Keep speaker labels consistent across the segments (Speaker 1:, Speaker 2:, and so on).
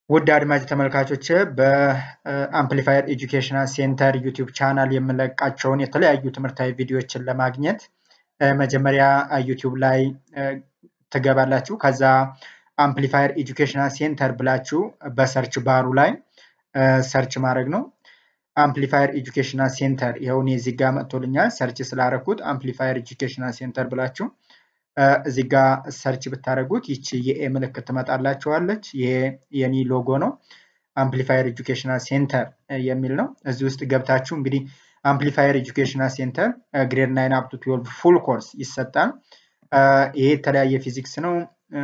Speaker 1: ውድ አድማጭ ተመልካቾች በአምፕሊፋየር ኤጁኬሽናል ሴንተር ዩቲዩብ ቻናል የምለቃቸውን የተለያዩ ትምህርታዊ ቪዲዮዎችን ለማግኘት መጀመሪያ ዩቲዩብ ላይ ትገባላችሁ። ከዛ አምፕሊፋየር ኤጁኬሽናል ሴንተር ብላችሁ በሰርች ባሩ ላይ ሰርች ማድረግ ነው። አምፕሊፋየር ኤጁኬሽናል ሴንተር ይሄውን እዚህ ጋር መጥቶልኛል። ሰርች ስላደረኩት አምፕሊፋየር ኤጁኬሽናል ሴንተር ብላችሁ እዚህ ጋር ሰርች ብታደርጉት ይቺ የኤ ምልክት ትመጣላችኋለች። ይሄ የኔ ሎጎ ነው። አምፕሊፋየር ኤጁኬሽናል ሴንተር የሚል ነው። እዚህ ውስጥ ገብታችሁ እንግዲህ አምፕሊፋየር ኤጁኬሽናል ሴንተር ግሬድ 9 አፕ ቱ 12 ፉል ኮርስ ይሰጣል። ይሄ የተለያየ ፊዚክስ ነው።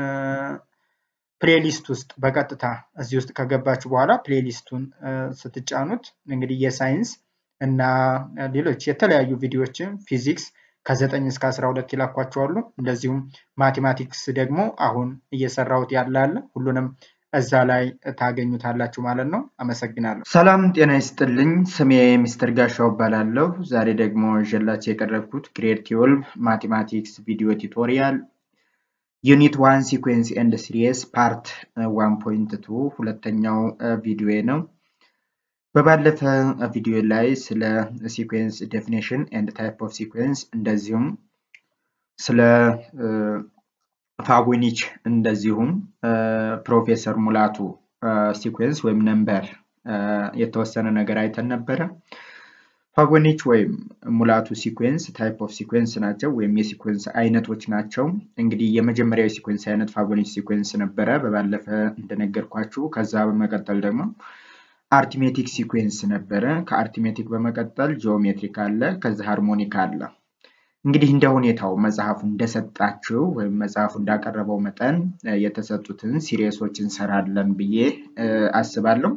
Speaker 1: ፕሌሊስት ውስጥ በቀጥታ እዚህ ውስጥ ከገባችሁ በኋላ ፕሌሊስቱን ስትጫኑት እንግዲህ የሳይንስ እና ሌሎች የተለያዩ ቪዲዮዎችን ፊዚክስ ከ9 እስከ 12 ይላኳቸዋሉ። እንደዚሁም ማቴማቲክስ ደግሞ አሁን እየሰራሁት ያለ ሁሉንም እዛ ላይ ታገኙታላችሁ ማለት ነው። አመሰግናለሁ። ሰላም ጤና ይስጥልኝ። ስሜ ሚስተር ጋሻው እባላለሁ። ዛሬ ደግሞ ይዤላችሁ የቀረብኩት ግሬድ 12 ማቴማቲክስ ቪዲዮ ቱቶሪያል ዩኒት 1 ሲኩዌንስ ኤንድ ሲሪስ ፓርት 1.2 ሁለተኛው ቪዲዮ ነው። በባለፈ ቪዲዮ ላይ ስለ ሲኩዌንስ ዴፊኒሽን ኤንድ ታይፕ ኦፍ ሲኩዌንስ እንደዚሁም ስለ ፋጎኒች እንደዚሁም ፕሮፌሰር ሙላቱ ሲኩዌንስ ወይም ነምበር የተወሰነ ነገር አይተን ነበር። ፋጎኒች ወይም ሙላቱ ሲኩዌንስ ታይፕ ኦፍ ሲኩዌንስ ናቸው ወይም የሲኩዌንስ አይነቶች ናቸው። እንግዲህ የመጀመሪያው ሲኩዌንስ አይነት ፋጎኒች ሲኩዌንስ ነበረ በባለፈ እንደነገርኳችሁ። ከዛ በመቀጠል ደግሞ አርithmetic ሲኩዌንስ ነበረ። ከአርithmetic በመቀጠል ጂኦሜትሪክ አለ፣ ከዛ ሃርሞኒክ አለ። እንግዲህ እንደ ሁኔታው መጽሐፉ እንደሰጣችሁ ወይም መጽሐፉ እንዳቀረበው መጠን የተሰጡትን ሲሪሶችን እንሰራለን ብዬ አስባለሁ።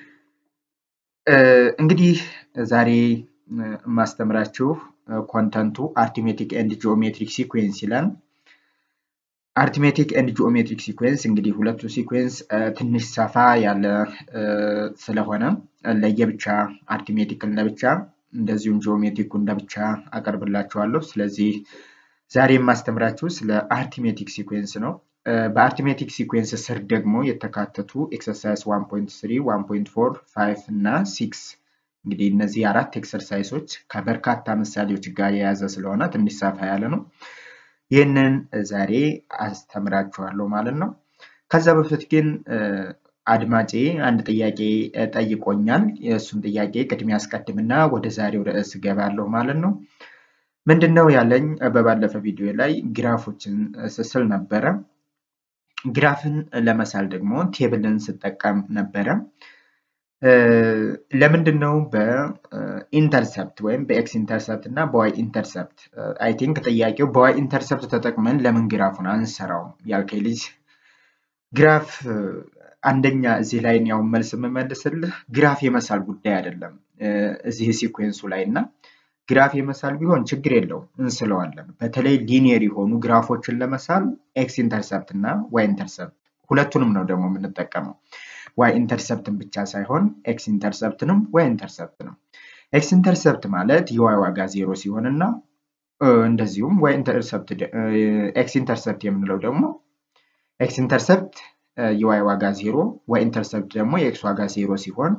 Speaker 1: እንግዲህ ዛሬ ማስተምራችሁ ኮንተንቱ አርithmetic ኤንድ ጂኦሜትሪክ ሲኩዌንስ ይላል። አርithmetic ኤንድ ጂኦሜትሪክ ሲኩዌንስ እንግዲህ ሁለቱ ሲኩዌንስ ትንሽ ሰፋ ያለ ስለሆነ ለየብቻ አርithmeticን ለብቻ እንደዚሁም ጂኦሜትሪኩን ለብቻ አቀርብላችኋለሁ። ስለዚህ ዛሬ ማስተምራችሁ ስለ አርithmetic ሲኩዌንስ ነው። በአርithmetic ሲኩዌንስ ስር ደግሞ የተካተቱ ኤክሰርሳይዝ 1.3 1.4 5 እና 6 እንግዲህ እነዚህ አራት ኤክሰርሳይሶች ከበርካታ ምሳሌዎች ጋር የያዘ ስለሆነ ትንሽ ሰፋ ያለ ነው። ይሄንን ዛሬ አስተምራችኋለሁ ማለት ነው። ከዛ በፊት ግን አድማጬ አንድ ጥያቄ ጠይቆኛል። የሱን ጥያቄ ቅድሚያ አስቀድምና ወደ ዛሬው ርዕስ ገባለሁ ማለት ነው። ምንድነው ያለኝ? በባለፈ ቪዲዮ ላይ ግራፎችን ስስል ነበረ። ግራፍን ለመሳል ደግሞ ቴብልን ስጠቀም ነበረ። ለምንድነው በኢንተርሰፕት ወይም በኤክስ ኢንተርሰፕት እና በዋይ ኢንተርሰፕት አይ ቲንክ ጥያቄው በዋይ ኢንተርሰፕት ተጠቅመን ለምን ግራፉን አንሰራውም ያልከኝ ልጅ፣ ግራፍ አንደኛ እዚህ ላይ ነው መልስ መመለስልህ። ግራፍ የመሳል ጉዳይ አይደለም እዚህ ሲኩዌንሱ ላይና ግራፍ የመሳል ቢሆን ችግር የለውም እንስለዋለን። በተለይ ሊኒየር የሆኑ ግራፎችን ለመሳል ኤክስ ኢንተርሰፕት እና ዋይ ኢንተርሰፕት ሁለቱንም ነው ደግሞ የምንጠቀመው። ዋይ ኢንተርሰፕትን ብቻ ሳይሆን ኤክስ ኢንተርሰፕትንም ዋይ ኢንተርሰፕትንም። ኤክስ ኢንተርሰፕት ማለት የዋይ ዋጋ 0 ሲሆንና እንደዚሁም ዋይ ኢንተርሰፕት ኤክስ ኢንተርሰፕት የምንለው ደግሞ ኤክስ ኢንተርሰፕት የዋይ ዋጋ 0 ዋይ ኢንተርሰፕት ደግሞ የኤክስ ዋጋ 0 ሲሆን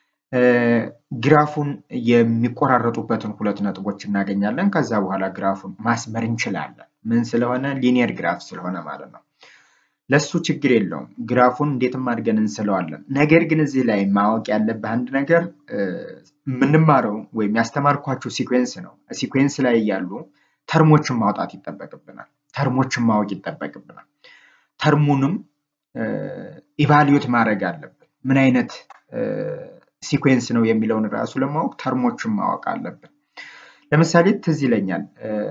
Speaker 1: ግራፉን የሚቆራረጡበትን ሁለት ነጥቦች እናገኛለን። ከዛ በኋላ ግራፉን ማስመር እንችላለን። ምን ስለሆነ ሊኒየር ግራፍ ስለሆነ ማለት ነው። ለሱ ችግር የለውም። ግራፉን እንዴትም አድርገን እንስለዋለን። ነገር ግን እዚህ ላይ ማወቅ ያለብህ አንድ ነገር ምንማረው ወይም ያስተማርኳችሁ ሲኩዌንስ ነው። ሲኩዌንስ ላይ ያሉ ተርሞችን ማውጣት ይጠበቅብናል። ተርሞችን ማወቅ ይጠበቅብናል። ተርሙንም ኢቫሉዌት ማድረግ አለብን። ምን አይነት ሲኩዌንስ ነው የሚለውን ራሱ ለማወቅ ተርሞችን ማወቅ አለብን። ለምሳሌ ትዝ ይለኛል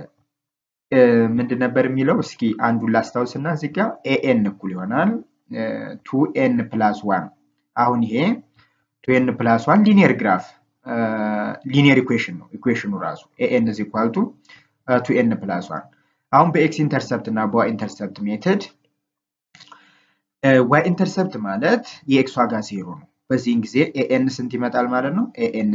Speaker 1: ምንድን ነበር የሚለው? እስኪ አንዱን ላስታውስና እዚህ ጋር ኤኤን እኩል ይሆናል 2n + 1። አሁን ይሄ 2n + 1 ሊኒየር ግራፍ ሊኒየር ኢኩዌሽን ነው። ኢኩዌሽኑ ራሱ ኤኤን = 2n + 1። አሁን በኤክስ ኢንተርሰፕት እና በዋይ ኢንተርሰፕት ሜተድ ዋይ ኢንተርሰፕት ማለት የኤክስ ዋጋ 0 ነው። በዚህን ጊዜ ኤኤን ስንት ይመጣል ማለት ነው? ኤኤን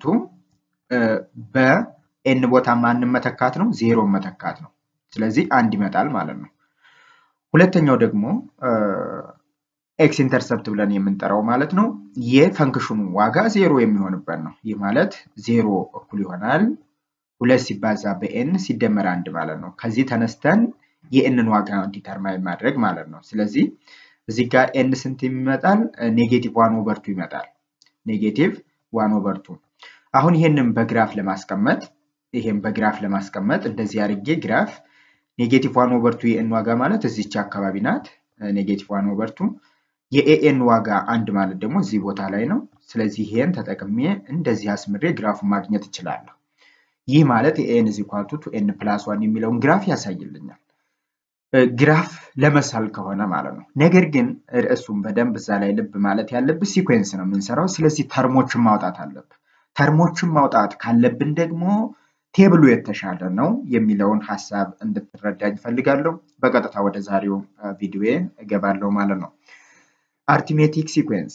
Speaker 1: በኤን ቦታ ማንን መተካት ነው? 0 መተካት ነው። ስለዚህ 1 ይመጣል ማለት ነው። ሁለተኛው ደግሞ x ኢንተርሰፕት ብለን የምንጠራው ማለት ነው የፈንክሽኑ ዋጋ 0 የሚሆንበት ነው ይህ ማለት 0 እኩል ይሆናል 2 ሲባዛ በn ሲደመር 1 ማለት ነው ከዚህ ተነስተን የnን ዋጋ ዲተርማይን ማድረግ ማለት ነው ስለዚህ እዚህ ጋር n ስንት ይመጣል ኔጌቲቭ 1/2 ይመጣል ኔጌቲቭ 1/2 አሁን ይሄንን በግራፍ ለማስቀመጥ እንደዚህ አድርጌ ግራፍ ኔጌቲቭ 1/2 የn ዋጋ ማለት እዚች አካባቢ ናት ኔጌቲቭ 1/2 የan ዋጋ 1 ማለት ደግሞ እዚህ ቦታ ላይ ነው ስለዚህ ይሄን ተጠቅሜ እንደዚህ አስምሬ ግራፉን ማግኘት እችላለሁ ይህ ማለት n = n + 1 የሚለውን ግራፍ ያሳይልኛል ግራፍ ለመሳል ከሆነ ማለት ነው ነገር ግን ርዕሱን በደንብ እዛ ላይ ልብ ማለት ያለበት ሲኩዌንስ ነው የምንሰራው ስለዚህ ተርሞችን ማውጣት አለብን ተርሞችን ማውጣት ካለብን ደግሞ ቴብሉ የተሻለ ነው የሚለውን ሐሳብ እንድትረዳኝ ፈልጋለሁ በቀጥታ ወደ ዛሬው ቪዲዮዬ እገባለሁ ማለት ነው አርithmetic sequence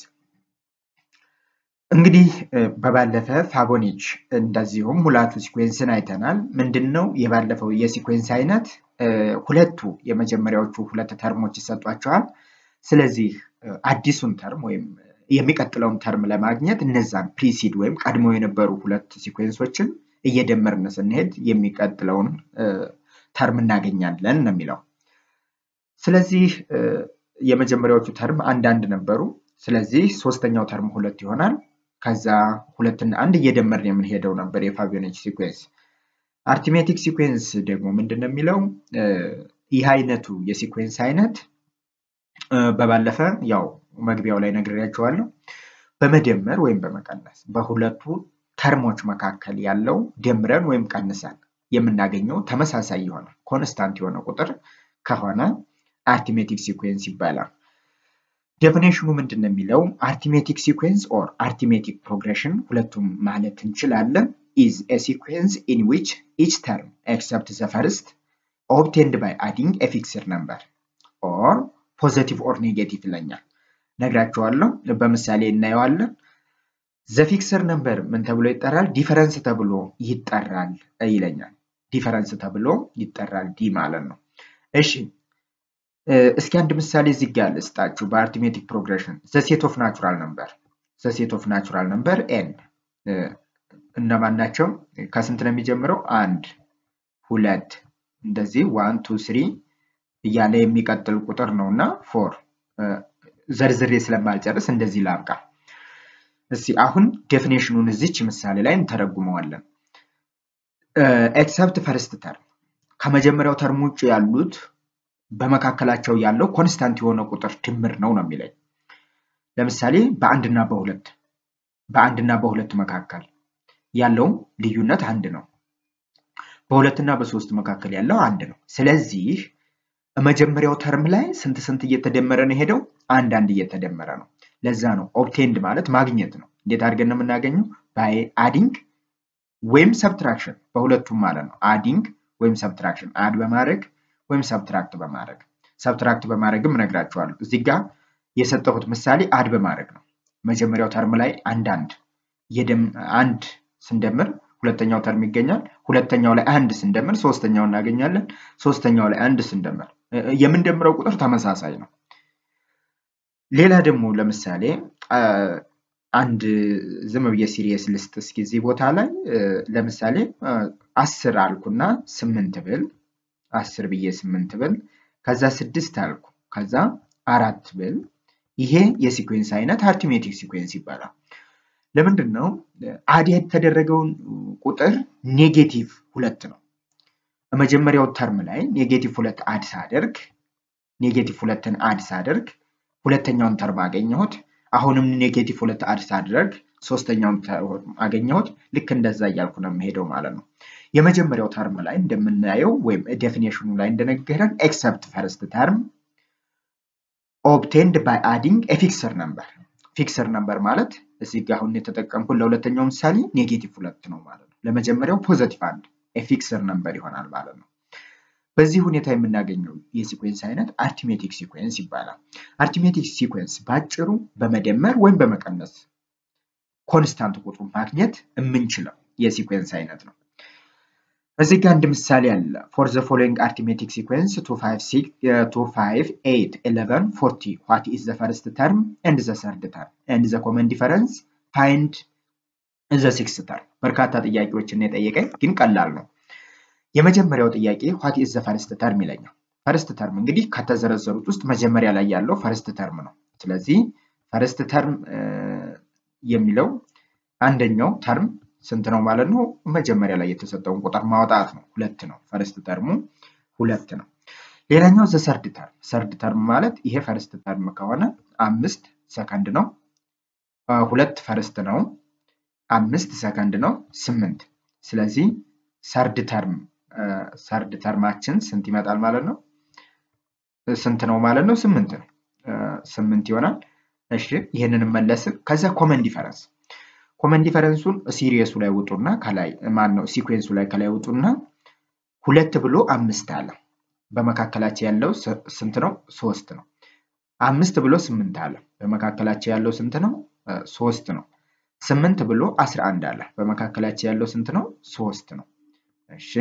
Speaker 1: እንግዲህ በባለፈ ፋቦኒች እንደዚሁም ሙላቱ ሲኩዌንስን አይተናል ምንድነው የባለፈው የሲኩዌንስ አይነት ሁለቱ የመጀመሪያዎቹ ሁለት ተርሞች ይሰጧቸዋል ስለዚህ አዲሱን ተርም ወይም የሚቀጥለውን ተርም ለማግኘት እነዛን ፕሪሲድ ወይም ቀድሞ የነበሩ ሁለት ሲኩዌንሶችን እየደመርን ስንሄድ የሚቀጥለውን ተርም እናገኛለን ነው የሚለው ስለዚህ የመጀመሪያዎቹ ተርም አንድ ነበሩ ስለዚህ ሶስተኛው ተርም ሁለት ይሆናል ከዛ ሁለትና አንድ እየደመርን የምንሄደው ነበር የፋቢዮኒች ሲኩዌንስ አርithmetic sequence ደግሞ ምንድነው የሚለው ይህ አይነቱ የሲኩዌንስ አይነት በባለፈ ያው መግቢያው ላይ ነግሬያችኋለሁ በመደመር ወይም በመቀነስ በሁለቱ ተርሞች መካከል ያለው ደምረን ወይም ቀንሰን የምናገኘው ተመሳሳይ የሆነ ኮንስታንት የሆነ ቁጥር ከሆነ arithmetic sequence ይባላል definition ምንድነው የሚለው arithmetic sequence or arithmetic progression ሁለቱም ማለት እንችላለን is a sequence in which each term except the first obtained by adding a fixed number or positive or negative ይለኛል ነግራችኋለሁ በመሳሌ እናየዋለን the fixed number ምን ተብሎ ይጠራል ዲፈረንስ ተብሎ ይጠራል ይለኛል ዲፈረንስ ተብሎ ይጠራል ዲ ማለት ነው እሺ እስኪ አንድ ምሳሌ እዚህ ጋር ልስጣችሁ በarithmetic progression the set of natural number n እነማን ናቸው ከስንት ነው የሚጀምረው 1 2 እንደዚህ 1 2 3 እያለ የሚቀጥል ቁጥር ነውና 4 ዘርዝሬ ስለማልጨርስ እንደዚህ ላብቃ እስቲ አሁን ዴፊኒሽኑን እዚች ምሳሌ ላይ እንተረጉመዋለን except first term ከመጀመሪያው ተርም ውጭ ያሉት በመካከላቸው ያለው ኮንስታንት የሆነ ቁጥር ድምር ነው የሚለኝ ለምሳሌ በአንድና በሁለት መካከል ያለው ልዩነት አንድ ነው በሁለትና በሶስት መካከል ያለው አንድ ነው ስለዚህ መጀመሪያው ተርም ላይ ስንት እየተደመረ ነው ሄደው አንድ እየተደመረ ነው ለዛ ነው obtained ማለት ማግኘት ነው እንዴት አድርገን ነው የምናገኘው by adding ወይም subtraction በሁለቱም ማለት ነው adding ወይም subtraction add በማድረግ ወይም subtract በማድረግም ነግራችኋለሁ እዚህ ጋር የሰጠሁት ምሳሌ add በማድረግ ነው መጀመሪያው ተርም ላይ አንድ ስንደምር ሁለተኛው ተርም ይገኛል ሁለተኛው ላይ አንድ ስንደምር ሶስተኛው እናገኛለን ሶስተኛው ላይ አንድ ስንደምር የምንደምረው ቁጥር ተመሳሳይ ነው ሌላ ደግሞ ለምሳሌ አንድ ዝም ብዬ ሲሪየስ ሊስት እስኪ እዚህ ቦታ ላይ ለምሳሌ 10 አልኩና 8 ብል 10 ብዬ 8 ብል ከዛ 6 አልኩ ከዛ 4 ብል ይሄ የሲኩዌንስ አይነት arithmetic sequence ይባላል ለምንድነው አድ የተደረገው ቁጥር ኔጌቲቭ 2 ነው መጀመሪያው ተርም ላይ ኔጌቲቭ 2 አድ ሳደርግ ኔጌቲቭ 2ን አድ ሳደርግ ሁለተኛውን ተርም አገኘሁት አሁንም ኔጌቲቭ 2 አድ ሳደርግ ሶስተኛውን ተርም አገኘሁት ልክ እንደዛ እያልኩ ነው የምሄደው ማለት ነው የመጀመሪያው ተርም ላይ እንደምናየው ወይም ዴፊኒሽኑ ላይ እንደነገረን except first term obtained by adding a fixed number ማለት እዚህ ጋር አሁን የተጠቀምኩት ለሁለተኛው ምሳሌ ኔጌቲቭ 2 ነው ማለት ነው ለመጀመሪያው ፖዚቲቭ 1 a fixed number ይሆናል ማለት ነው በዚህ ሁኔታ የምናገኘው የሲኩዌንስ አይነት arithmetic sequence ይባላል arithmetic sequence ባጭሩ በመደመር ወይም በመቀነስ ኮንስታንት ቁጥሩን ማግኘት የምንችለው የሲኩዌንስ አይነት ነው እዚህ ጋር አንድ ምሳሌ አለ for the following arithmetic sequence 2 5 6 2 5 8 11 40 what is the first term and the third term and the common difference find the sixth term በርካታ ጥያቄዎችን ነው የጠየቀኝ ግን ቀላል ነው የመጀመሪያው ጥያቄ what is the first term ይለኛል first term እንግዲህ ከተዘረዘሩት ውስጥ መጀመሪያ ላይ ያለው first term ነው ስለዚህ first term የሚለው አንደኛው term ስንት ነው ማለት ነው መጀመሪያ ላይ የተሰጠውን ቁጥር ማውጣት ነው ሁለት ነው ፈርስት ተርሙ ሁለት ነው ሌላኛው third term ማለት ይሄ ፈርስት ተርም ከሆነ 5 ሰከንድ ነው ሁለት ፈርስት ነው 5 ሰከንድ ነው 8 ስለዚህ third termአችን ስንት ይመጣል ማለት ነው ስንት ነው ማለት ነው 8 ነው 8 ይሆናል እሺ ይሄንን መለስን ከዛ ኮመን ዲፈረንሱን ሲሪየሱ ላይ ወጡና ከላይ ማን ነው ሲኩዌንሱ ላይ ከላይ ወጡና 2 ብሎ 5 አለ በመካከላቸው ያለው ስንት ነው 3 ነው 5 ብሎ 8 አለ በመካከላቸው ያለው ስንት ነው 3 ነው 8 ብሎ 11 አለ በመካከላቸው ያለው ስንት ነው 3 ነው እሺ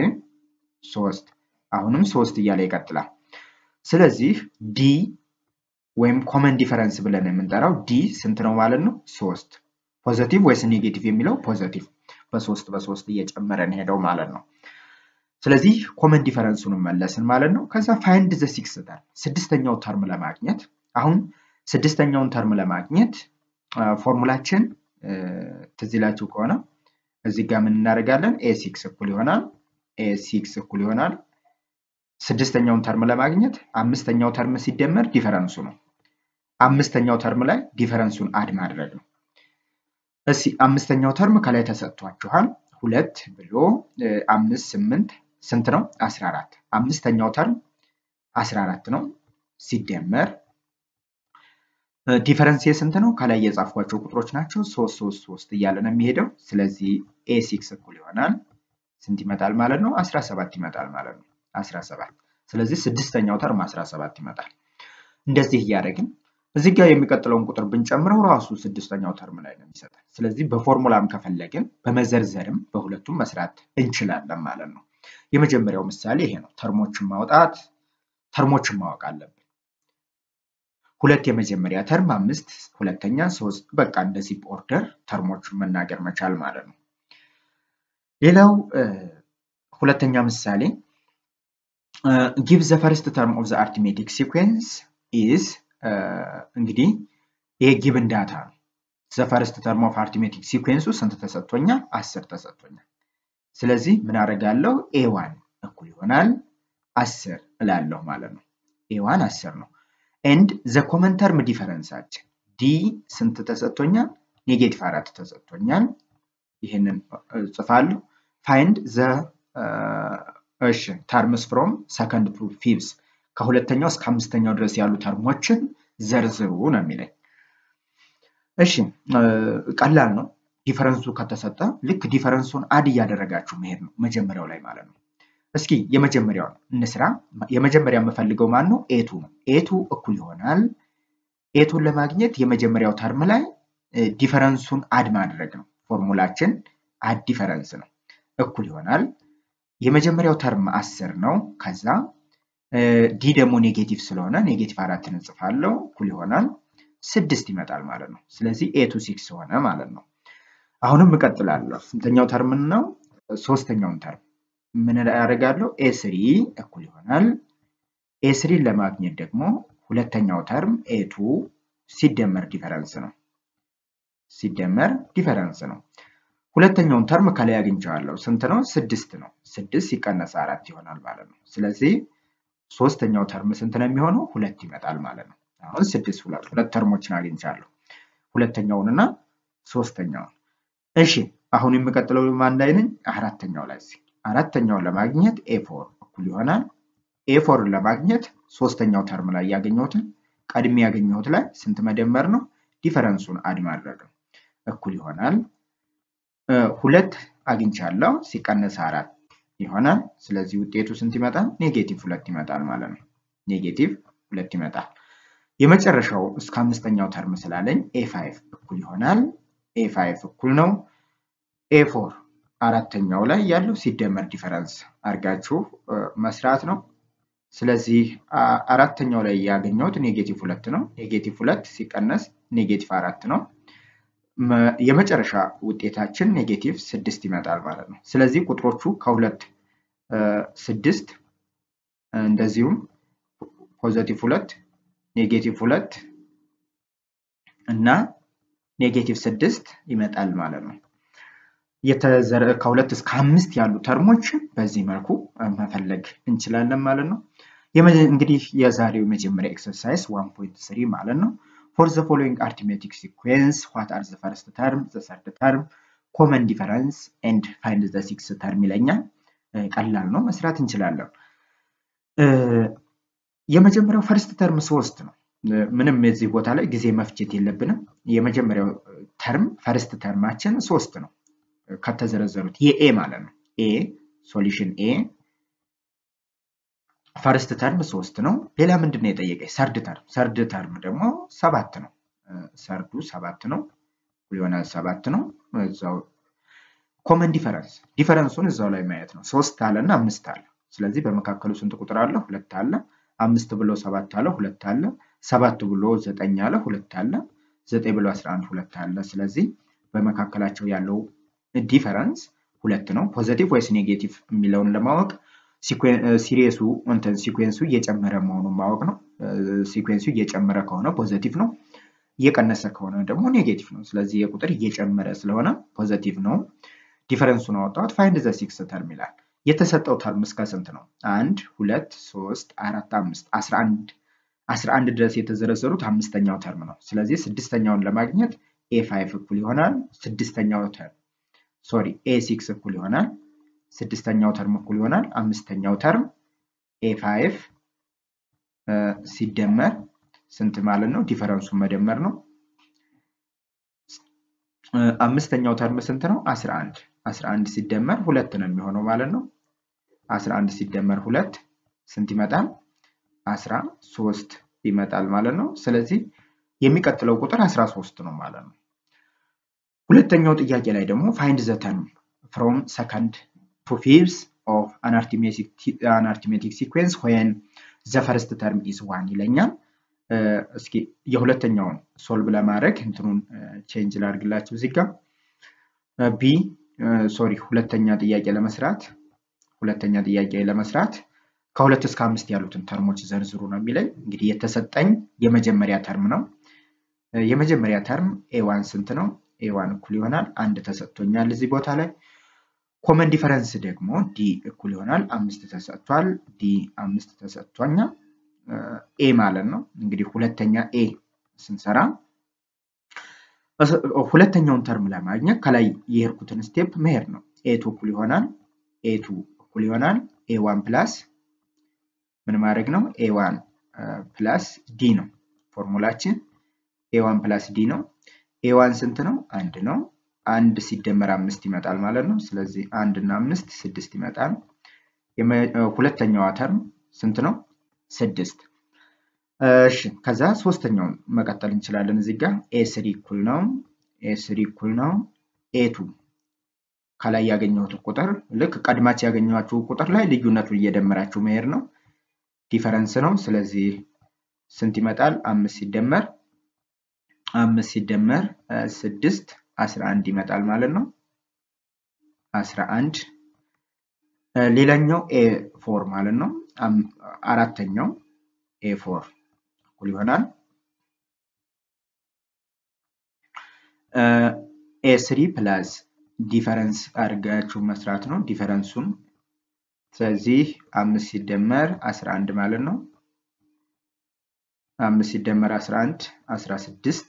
Speaker 1: 3 አሁንም 3 እያለ ይቀጥላል ስለዚህ ዲ ወይም ኮመን ዲፈረንስ ብለን የምንጠራው ዲ ስንት ነው ማለት ነው 3 ፖዚቲቭ ወይስ ኔጌቲቭ የሚለው ፖዚቲቭ በ3 እየጨመረ ነው ሄደው ማለት ነው ስለዚህ ኮመን ዲፈረንሱን መለስን ማለት ነው ከዛ ፋይንድ ዘ ሲክስት ተርም ስድስተኛው ተርም ለማግኘት አሁን ስድስተኛውን ተርም ለማግኘት ፎርሙላችን ትዝላችሁ ከሆነ እዚህ ጋር ምን እናደርጋለን a6 እኩል ይሆናል ስድስተኛውን ተርም ለማግኘት አምስተኛው ተርም ሲደመር ዲፈረንሱ ነው አምስተኛው ተርም ላይ ዲፈረንሱን አድ ማድረግ ነው እሺ አምስተኛው ተርም ከላይ ተሰጥቷችኋል 2 ብሎ 5 8 ስንት ነው 14 አምስተኛው ተርም 14 ነው ሲደመር ዲፈረንስ ስንት ነው ከላይ የጻፍኳቸው ቁጥሮች ናቸው 3 እያለ ነው የሚሄደው ስለዚህ a6 እኩል ይሆናል ስንት ይመጣል ማለት ነው 17 ይመጣል ማለት ነው 17 ስለዚህ ስድስተኛው ተርም 17 ይመጣል እንደዚህ ያደረግን እዚህ ጋር የሚቀጥለውን ቁጥር ብንጨምረው ራሱ ስድስተኛው ተርም ላይ ነው የሚሰጠን ስለዚህ በፎርሙላም ከፈለግን በመዘርዘርም በሁለቱም መስራት እንችላለን ማለት ነው የመጀመሪያው ምሳሌ ይሄ ነው ተርሞችን ማወቅ አለብን ሁለት የመጀመሪያ ተርም 5 ሁለተኛ 3 በቃ እንደዚህ ኦርደር ተርሞችን መናገር መቻል ማለት ነው ሌላው ሁለተኛ ምሳሌ give the first term of the arithmetic sequence is እንግዲህ ይሄ given data ነው the first term of arithmetic sequence ስንት ተሰጥቶኛል 10 ተሰጥቶኛል ስለዚህ ምን አደርጋለሁ a1 እኩል ይሆናል 10 እላለሁ ማለት ነው a1 10 ነው and the common term difference d ስንት ተሰጥቶኛል -4 ተሰጥቶኛል ይሄንን ጽፋለሁ find the terms from second to fifth ከሁለተኛው እስከ አምስተኛው ድረስ ያሉ ተርሞችን ዘርዝሩ ነው የሚለኝ እሺ ቀላል ነው ዲፈረንሱ ከተሰጠ ልክ ዲፈረንሱን አድ ያደረጋችሁ መሄድ ነው መጀመሪያው ላይ ማለት ነው እስኪ የመጀመሪያውን እንስራ የመጀመሪያ የምፈልገው ማን ነው a2 ነው a2 እኩል ይሆናል a2ን ለማግኘት የመጀመሪያው ተርም ላይ ዲፈረንሱን አድ ማድረግ ነው ፎርሙላችን አድ ዲፈረንስ ነው እኩል ይሆናል የመጀመሪያው ተርም 10 ነው ከዛ ዲ ደግሞ ኔጌቲቭ ስለሆነ -4 እንጽፋለሁ እኩል ይሆናል 6 ይመጣል ማለት ነው ስለዚህ a2 6 ሆነ ማለት ነው አሁንም እቀጥላለሁ ስንተኛው ተርም ነው ሶስተኛው ተርም ምን ያደርጋለሁ a3 እኩል ይሆናል a3 ለማግኘት ደግሞ ሁለተኛው ተርም a2 ሲደመር ዲፈረንስ ነው ሁለተኛውን ተርም ከላይ አግኝቻለሁ ስንት ነው 6 ነው 6 ሲቀነስ 4 ይሆናል ማለት ነው ስለዚህ ሶስተኛው ተርም ስንት ነው የሚሆነው 2 ይመጣል ማለት ነው አሁን 6 ሁለት ተርሞችን አግኝቻለሁ ሁለተኛውንና ሶስተኛውን እሺ አሁን የሚቀጥለው ማን ላይ ነኝ አራተኛውን ለማግኘት a4 እኩል ይሆናል a4 ለማግኘት ሶስተኛው ተርም ላይ ያገኘሁትን ቀድሜ ያገኘሁት ላይ ስንት መደመር ነው ዲፈረንሱን አድ ማድረግ ነው እኩል ይሆናል 2 አግኝቻለሁ ሲቀነስ 4 ይሆናል ስለዚህ ውጤቱ ስንት ይመጣል -2 ይመጣል ማለት ነው -2 ይመጣል የመጨረሻው እስከ አምስተኛው ተርም ስላለኝ a5 እኩል ይሆናል a5 እኩል ነው a4 አራተኛው ላይ ያለው ሲደመር ዲፈረንስ አድርጋችሁ መስራት ነው። ስለዚህ አራተኛው ላይ ያገኘሁት -2 ነው። -2 ሲቀነስ -4 ነው። የመጨረሻ ውጤታችን -6 ይመጣል ማለት ነው። ስለዚህ ቁጥሮቹ ከ2 6 እንደዚሁም +2 -2 እና -6 ይመጣል ማለት ነው። ከ2 እስከ 5 ያሉ ተርሞች በዚህ መልኩ መፈለግ እንችላለን ማለት ነው። እንግዲህ የዛሬው መጀመሪያ ኤክሰርሳይዝ 1.3 ማለት ነው። For the following arithmetic sequence, what are the first term, the third term, common difference, and find the sixth term ይለኛል። ቀላል ነው፣ መስራት እንችላለን። የመጀመሪያው ፈርስት ተርም 3 ነው። ምንም እዚህ ቦታ ላይ ጊዜ መፍጀት የለብንም። የመጀመሪያው ተርም ፈርስት ተርማችን 3 ነው። ከተዘረዘሩት የኤ ማለት ነው። ኤ ሶሉሽን ኤ ፈርስት ተርም 3 ነው። ሌላ ምንድነው የጠየቀኝ? ሰርድ ተርም ደግሞ 7 ነው። ሰርዱ 7 ነው። ይሆናል 7 ነው። እዛው ኮመን ዲፈረንሱን እዛው ላይ ማየት ነው። 3 አለና 5 አለ። ስለዚህ በመካከሉ ስንት ቁጥር አለ? 2 አለ። 5 ብሎ 7 አለ፣ 2 አለ። 7 ብሎ 9 አለ፣ 2 አለ። 9 ብሎ 11 2 አለ። ስለዚህ በመካከላቸው ያለው ዲፈረንስ 2 ነው። ፖዚቲቭ ወይስ ኔጌቲቭ የሚለውን ለማወቅ ሲኩዌንሱ እየጨመረ መሆኑን ማወቅ ነው። ሲኩዌንሱ እየጨመረ ከሆነ ፖዚቲቭ ነው፣ እየቀነሰ ከሆነ ደግሞ ኔጌቲቭ ነው። ስለዚህ የቁጥር እየጨመረ ስለሆነ ፖዚቲቭ ነው። ዲፈረንሱን አወጣሁት። ፋይንድ ዘ ሲክስ ተርም ይላል። የተሰጠው ተርም እስከ ስንት ነው? 1 2 3 4 5 11 ድረስ የተዘረዘሩት አምስተኛው ተርም ነው። ስለዚህ ስድስተኛውን ለማግኘት a5 እኩል ይሆናል ስድስተኛው ተርም a6 እኩል ይሆናል ስድስተኛው ተርም እኩል ይሆናል አምስተኛው ተርም a5 ሲደመር ስንት ማለት ነው? ዲፈረንሱን መደመር ነው። አምስተኛው ተርም ስንት ነው? 11 ሲደመር 2 ነው የሚሆነው ማለት ነው። 11 ሲደመር 2 ስንት ይመጣል? 13 ይመጣል ማለት ነው። ስለዚህ የሚቀጥለው ቁጥር 13 ነው ማለት ነው። ሁለተኛው ጥያቄ ላይ ደግሞ find the term from second to fifth of an arithmetic sequence when the first term is 1 ይለኛል። እስኪ የሁለተኛውን ሶልቭ ለማድረግ እንትኑን ቼንጅ ላድርግላችሁ እዚህ ጋር ሁለተኛ ጥያቄ ለመስራት ከ2 እስከ 5 ያሉትን ተርሞች ዘርዝሩ ነው የሚለኝ። እንግዲህ የተሰጠኝ የመጀመሪያ ተርም ነው። የመጀመሪያ ተርም a1 ስንት ነው? a1 እኩል ይሆናል 1 ተሰጥቶኛል እዚህ ቦታ ላይ። ኮመን ዲፈረንስ ደግሞ d እኩል ይሆናል 5 ተሰጥቷል። d 5 ተሰጥቷኛል a ማለት ነው። እንግዲህ ሁለተኛ a ስንሰራ ሁለተኛውን ተርም ለማግኘት ከላይ የሄድኩትን ስቴፕ መሄድ ነው። a2 እኩል ይሆናል a1 ፕላስ ምን ማድረግ ነው? a1 ፕላስ d ነው ፎርሙላችን። a1 ፕላስ d ነው። a1 ስንት ነው? 1 ነው። 1 ሲደመር 5 ይመጣል ማለት ነው። ስለዚህ 1 እና 5 6 ይመጣል። ሁለተኛዋ ተርም ስንት ነው? 6። እሺ ከዛ ሶስተኛውን መቀጠል እንችላለን። እዚህ ጋር a3 እኩል ነው a2 ከላይ ያገኘሁት ቁጥር ልክ ቀድማችሁ ያገኘኋችሁ ቁጥር ላይ ልዩነቱን እየደመራችሁ መሄድ ነው። ዲፈረንስ ነው። ስለዚህ ስንት ይመጣል? 5 ሲደመር 6 11 ይመጣል ማለት ነው። 11 ሌላኛው a4 ማለት ነው። አራተኛው a4 እኩል ይሆናል a3 ፕላስ ዲፈረንስ አድርጋችሁ መስራት ነው ዲፈረንሱን። ስለዚህ 5 ሲደመር 11 ማለት ነው። 5 ሲደመር 11 16።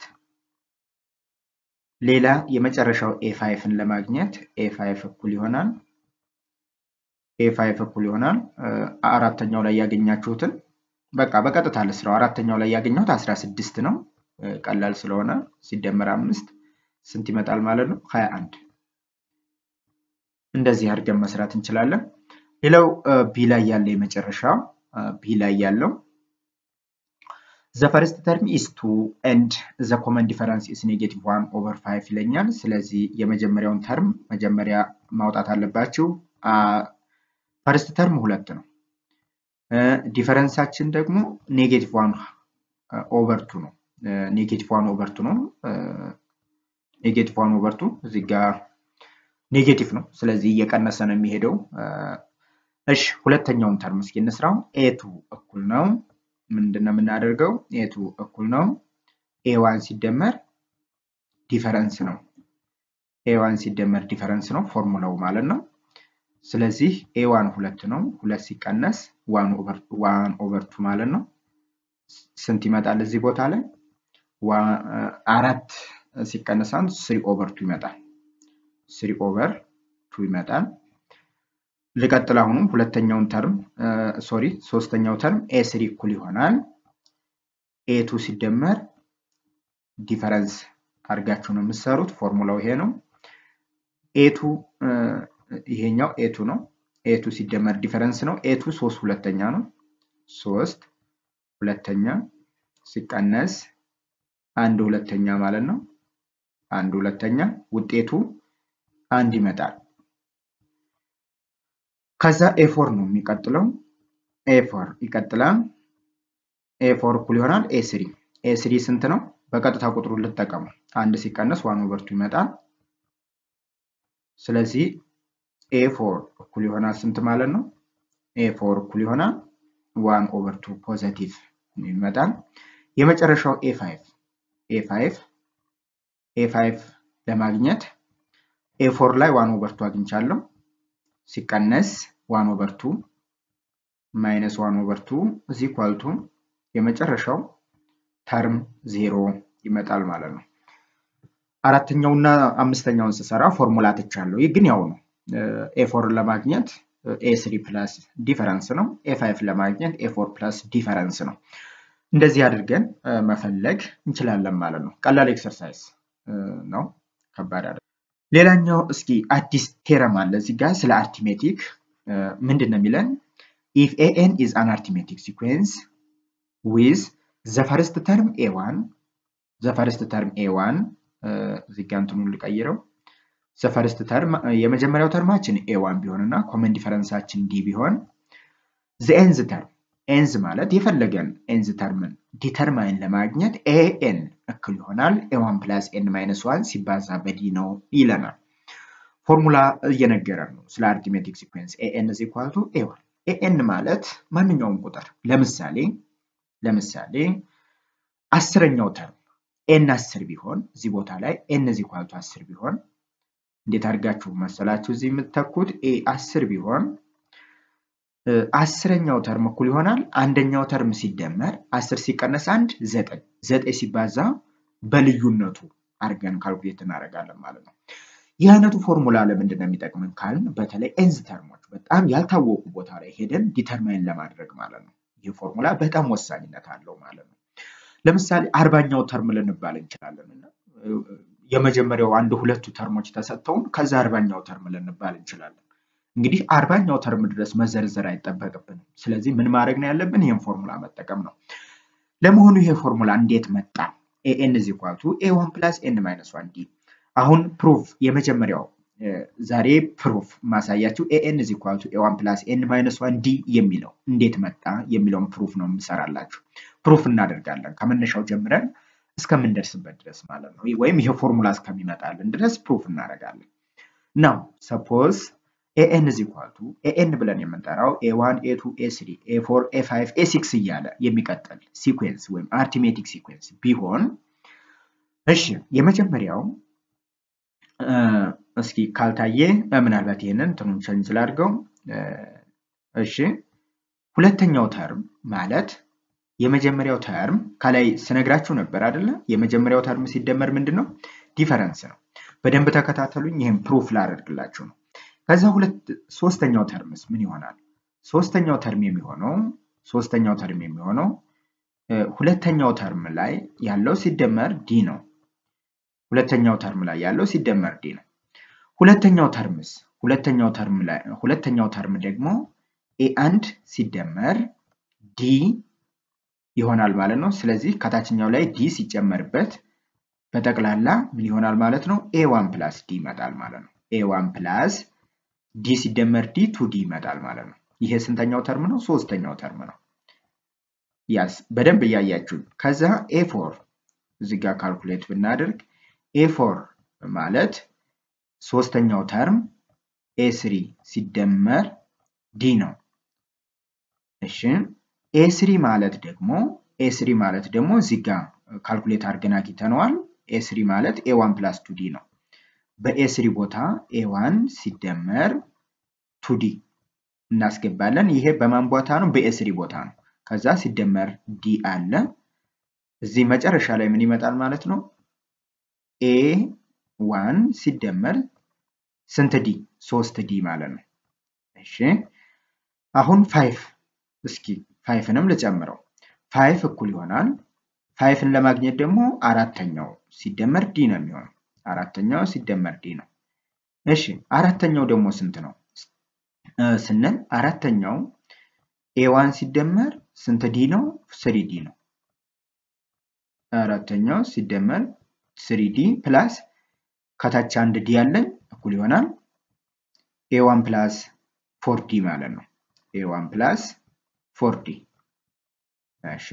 Speaker 1: ሌላ የመጨረሻው a5ን ለማግኘት a5 እኩል ይሆናል አራተኛው ላይ ያገኛችሁትን በቃ በቀጥታ ለስራው አራተኛው ላይ ያገኘሁት 16 ነው። ቀላል ስለሆነ ሲደመር 5 ስንት ይመጣል ማለት ነው? 21። እንደዚህ አድርገን መስራት እንችላለን። ሌላው ቢ ላይ ያለ የመጨረሻው ቢ ላይ ያለው the first term is 2 and the common difference is -1/5 ይለኛል። ስለዚህ የመጀመሪያውን ተርም መጀመሪያ ማውጣት አለባችሁ ፈርስት ተርም 2 ነው ዲፈረንሳችን ደግሞ -1 ኦቨር 2 ነው -1 ኦቨር 2 ነው -1 ኦቨር 2 እዚህ ጋር ኔጌቲቭ ነው ስለዚህ እየቀነሰ ነው የሚሄደው እሺ ሁለተኛውን ተርም እስኪ እንስራው a2 እኩል ነው ምንድነው የምናደርገው a2 እኩል ነው a1 ሲደመር ዲፈረንስ ነው a1 ሲደመር ዲፈረንስ ነው ፎርሙላው ማለት ነው ስለዚህ a1 2 ነው 2 ሲቀነስ 1 ኦቨር 2 ማለት ነው ስንት ይመጣል እዚህ ቦታ ላይ 4 ሲቀነስ 3 ኦቨር 2 ይመጣል 3 ኦቨር 2 ይመጣል ለቀጥል አሁንም ሁለተኛውን ተርም ሶስተኛው ተርም a3 እኩል ይሆናል a2 ሲደመር ዲፈረንስ አርጋችሁ ነው የምትሰሩት ፎርሙላው ይሄ ነው a2 ይሄኛው a2 ነው a2 ሲደመር ዲፈረንስ ነው a2 3 ሁለተኛ ነው 3 ሁለተኛ ሲቀነስ 1 ሁለተኛ ማለት ነው 1 ሁለተኛ ውጤቱ 1 ይመጣል ከዛ a4 ነው የሚቀጥለው a4 ይቀጥላል a4 እኩል ይሆናል a3 ስንት ነው በቀጥታ ቁጥሩን ልትጠቀሙ 1 ሲቀነስ 1 ኦቨር 2 ይመጣል ስለዚህ a4 እኩል ይሆናል ስንት ማለት ነው a4 እኩል ይሆናል 1 ኦቨር 2 ፖዚቲቭ ይመጣል የመጨረሻው a5 ለማግኘት a4 ላይ 1 ኦቨር 2 አግኝቻለሁ ሲቀነስ 1 ኦቨር 2 ማይነስ 1 ኦቨር 2 is equal to የመጨረሻው ተርም 0 ይመጣል ማለት ነው አራተኛውና አምስተኛውን ስሰራ ፎርሙላ ተቻለው ይህ ግን ያው ነው a4 ለማግኘት a3 plus ዲፈረንስ ነው a5 ለማግኘት a4 plus ዲፈረንስ ነው እንደዚህ አድርገን መፈለግ እንችላለን ማለት ነው ቀላል ኤክሰርሳይዝ ነው ከባድ አይደለም ሌላኛው እስኪ አዲስ ቴረም አለ እዚህ ጋር ስለ አርithmetic ምንድነው የሚለን if an is an arithmetic sequence with the first term a1 እዚህ ጋር እንትኑን ልቀይረው the first term የመጀመሪያው ተርማችን a1 ቢሆንና ኮመን ዲፈረንሳችን d ቢሆን the nth term nth ማለት የፈለገን nth terምን ዲተርማይን ለማግኘት an እኩል ይሆናል a1 plus n minus 1 ሲባዛ በd ነው ይለናል ፎርሙላ እየነገረን ነው ስለ arithmetic sequence an is equal to a1 an ማለት ማንኛውም ቁጥር ለምሳሌ አስረኛው ተርም n 10 ቢሆን እዚህ ቦታ ላይ n is equal to 10 ቢሆን እንዴት አድርጋችሁ መሰላችሁ እዚህ የምትተኩት a 10 ቢሆን አስረኛው ተርም እኩል ይሆናል አንደኛው ተርም ሲደመር 10 ሲቀነስ 1 9 ሲባዛ በልዩነቱ አርገን ካልኩሌት እናደርጋለን ማለት ነው የአይነቱ ፎርሙላ ለምንድን ነው የሚጠቅመን ካልን በተለይ nth ተርሞች በጣም ያልታወቁ ቦታ ላይ ሄደን ዲተርማይን ለማድረግ ማለት ነው ይህ ፎርሙላ በጣም ወሳኝነት አለው ማለት ነው ለምሳሌ 40ኛው ተርም ልንባል እንችላለንና የመጀመሪያው አንድ ሁለቱ ተርሞች ተሰጥተው ከዛ 40ኛው ተርም ልንባል እንችላለን እንግዲህ 40ኛው ተርም ድረስ መዘርዘር አይጠበቅብንም ስለዚህ ምን ማድረግ ነው ያለብን ይሄን ፎርሙላ መጠቀም ነው ለመሆኑ ይሄ ፎርሙላ እንዴት መጣ an is equal to a1 plus n minus 1d አሁን ፕሩፍ የመጀመሪያው ዛሬ ፕሩፍ ማሳያችሁ an is equal to a1 plus n minus 1d የሚለው እንዴት መጣ የሚለውን ፕሩፍ ነው የምሰራላችሁ ፕሩፍ እናደርጋለን ከመነሻው ጀምረን እስከምንደርስበት ድረስ ማለት ነው ወይም ይሄ ፎርሙላ እስከሚመጣልን ድረስ ፕሩፍ እናደርጋለን now suppose an is equal to an ብለን የምንጠራው a1 a2 a3 a4 a5 a6 እያለ የሚቀጥል ሲኩዌንስ ወይም arithmetic ሲኩዌንስ ቢሆን እሺ የመጀመሪያው እስኪ ካልታየ ምናልባት ይሄንን እንትኑን ቼንጅ ላድርገው እሺ ሁለተኛው ተርም ማለት የመጀመሪያው ተርም ከላይ ስነግራችሁ ነበር አይደለ የመጀመሪያው ተርም ሲደመር ምንድነው ዲፈረንስ ነው በደንብ ተከታተሉኝ ይሄን ፕሩፍ ላደርግላችሁ ነው ከዛ ሶስተኛው ተርምስ ምን ይሆናል ሶስተኛው ተርም የሚሆነው ሁለተኛው ተርም ላይ ያለው ሲደመር d ነው ሁለተኛው ተርም ላይ ያለው ሲደመር d ነው ሁለተኛው ተርም ደግሞ a1 ሲደመር d ይሆናል ማለት ነው ስለዚህ ከታችኛው ላይ d ሲጨመርበት በጠቅላላ ምን ይሆናል ማለት ነው a1 plus d ይመጣል ማለት ነው a1 plus ዲ ሲደመር ዲ 2d ይመጣል ማለት ነው። ይሄ ስንተኛው ተርም ነው? ሶስተኛው ተርም ነው። ያስ በደንብ እያያችሁ ከዛ a4 እዚህ ጋር ካልኩሌት ብናደርግ a4 ማለት ሶስተኛው ተርም a3 ሲደመር d ነው። እሺ a3 ማለት ደግሞ እዚህ ጋር ካልኩሌት አድርገን አግኝተነዋል። a3 ማለት a1 plus 2d ነው። በa3 ቦታ a1 ሲደመር 2d እናስገባለን። ይሄ በማን ቦታ ነው? በa3 ቦታ ነው። ከዛ ሲደመር d አለ። እዚህ መጨረሻ ላይ ምን ይመጣል ማለት ነው? a1 ሲደመር ስንት d? 3d ማለት ነው። እሺ አሁን 5 እስኪ 5ንም ልጨምረው 5 እኩል ይሆናል 5ን ለማግኘት ደግሞ አራተኛው ሲደመር d ነው የሚሆነው አራተኛው ሲደመር d ነው። እሺ አራተኛው ደግሞ ስንት ነው ስንል አራተኛው a1 ሲደመር ስንት d ነው 3d ነው። አራተኛው ሲደመር 3d ፕላስ ከታች አንድ d ያለን እኩል ይሆናል a1 ፕላስ 4d ማለት ነው። a1 ፕላስ 4d እሺ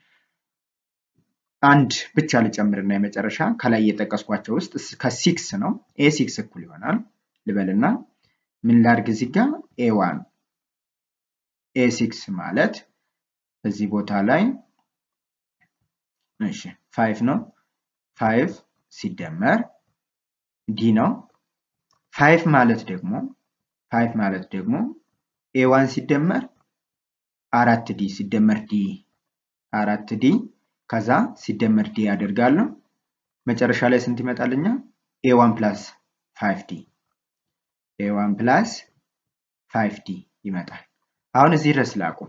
Speaker 1: አንድ ብቻ ልጨምርና የመጨረሻ ከላይ የጠቀስኳቸው ውስጥ ከ6 ነው a6 እኩል ይሆናል ልበልና ምን ላድርግ እዚህ ጋር a1 a6 ማለት እዚህ ቦታ ላይ እሺ 5 ነው 5 ሲደመር d ነው 5 ማለት ደግሞ a1 ሲደመር 4d ሲደመር d 4d ከዛ ሲደመር d ያደርጋለሁ መጨረሻ ላይ ስንት ይመጣልኛ a1 plus 5d a1 plus 5d ይመጣል። አሁን እዚህ ድረስ ላቁም።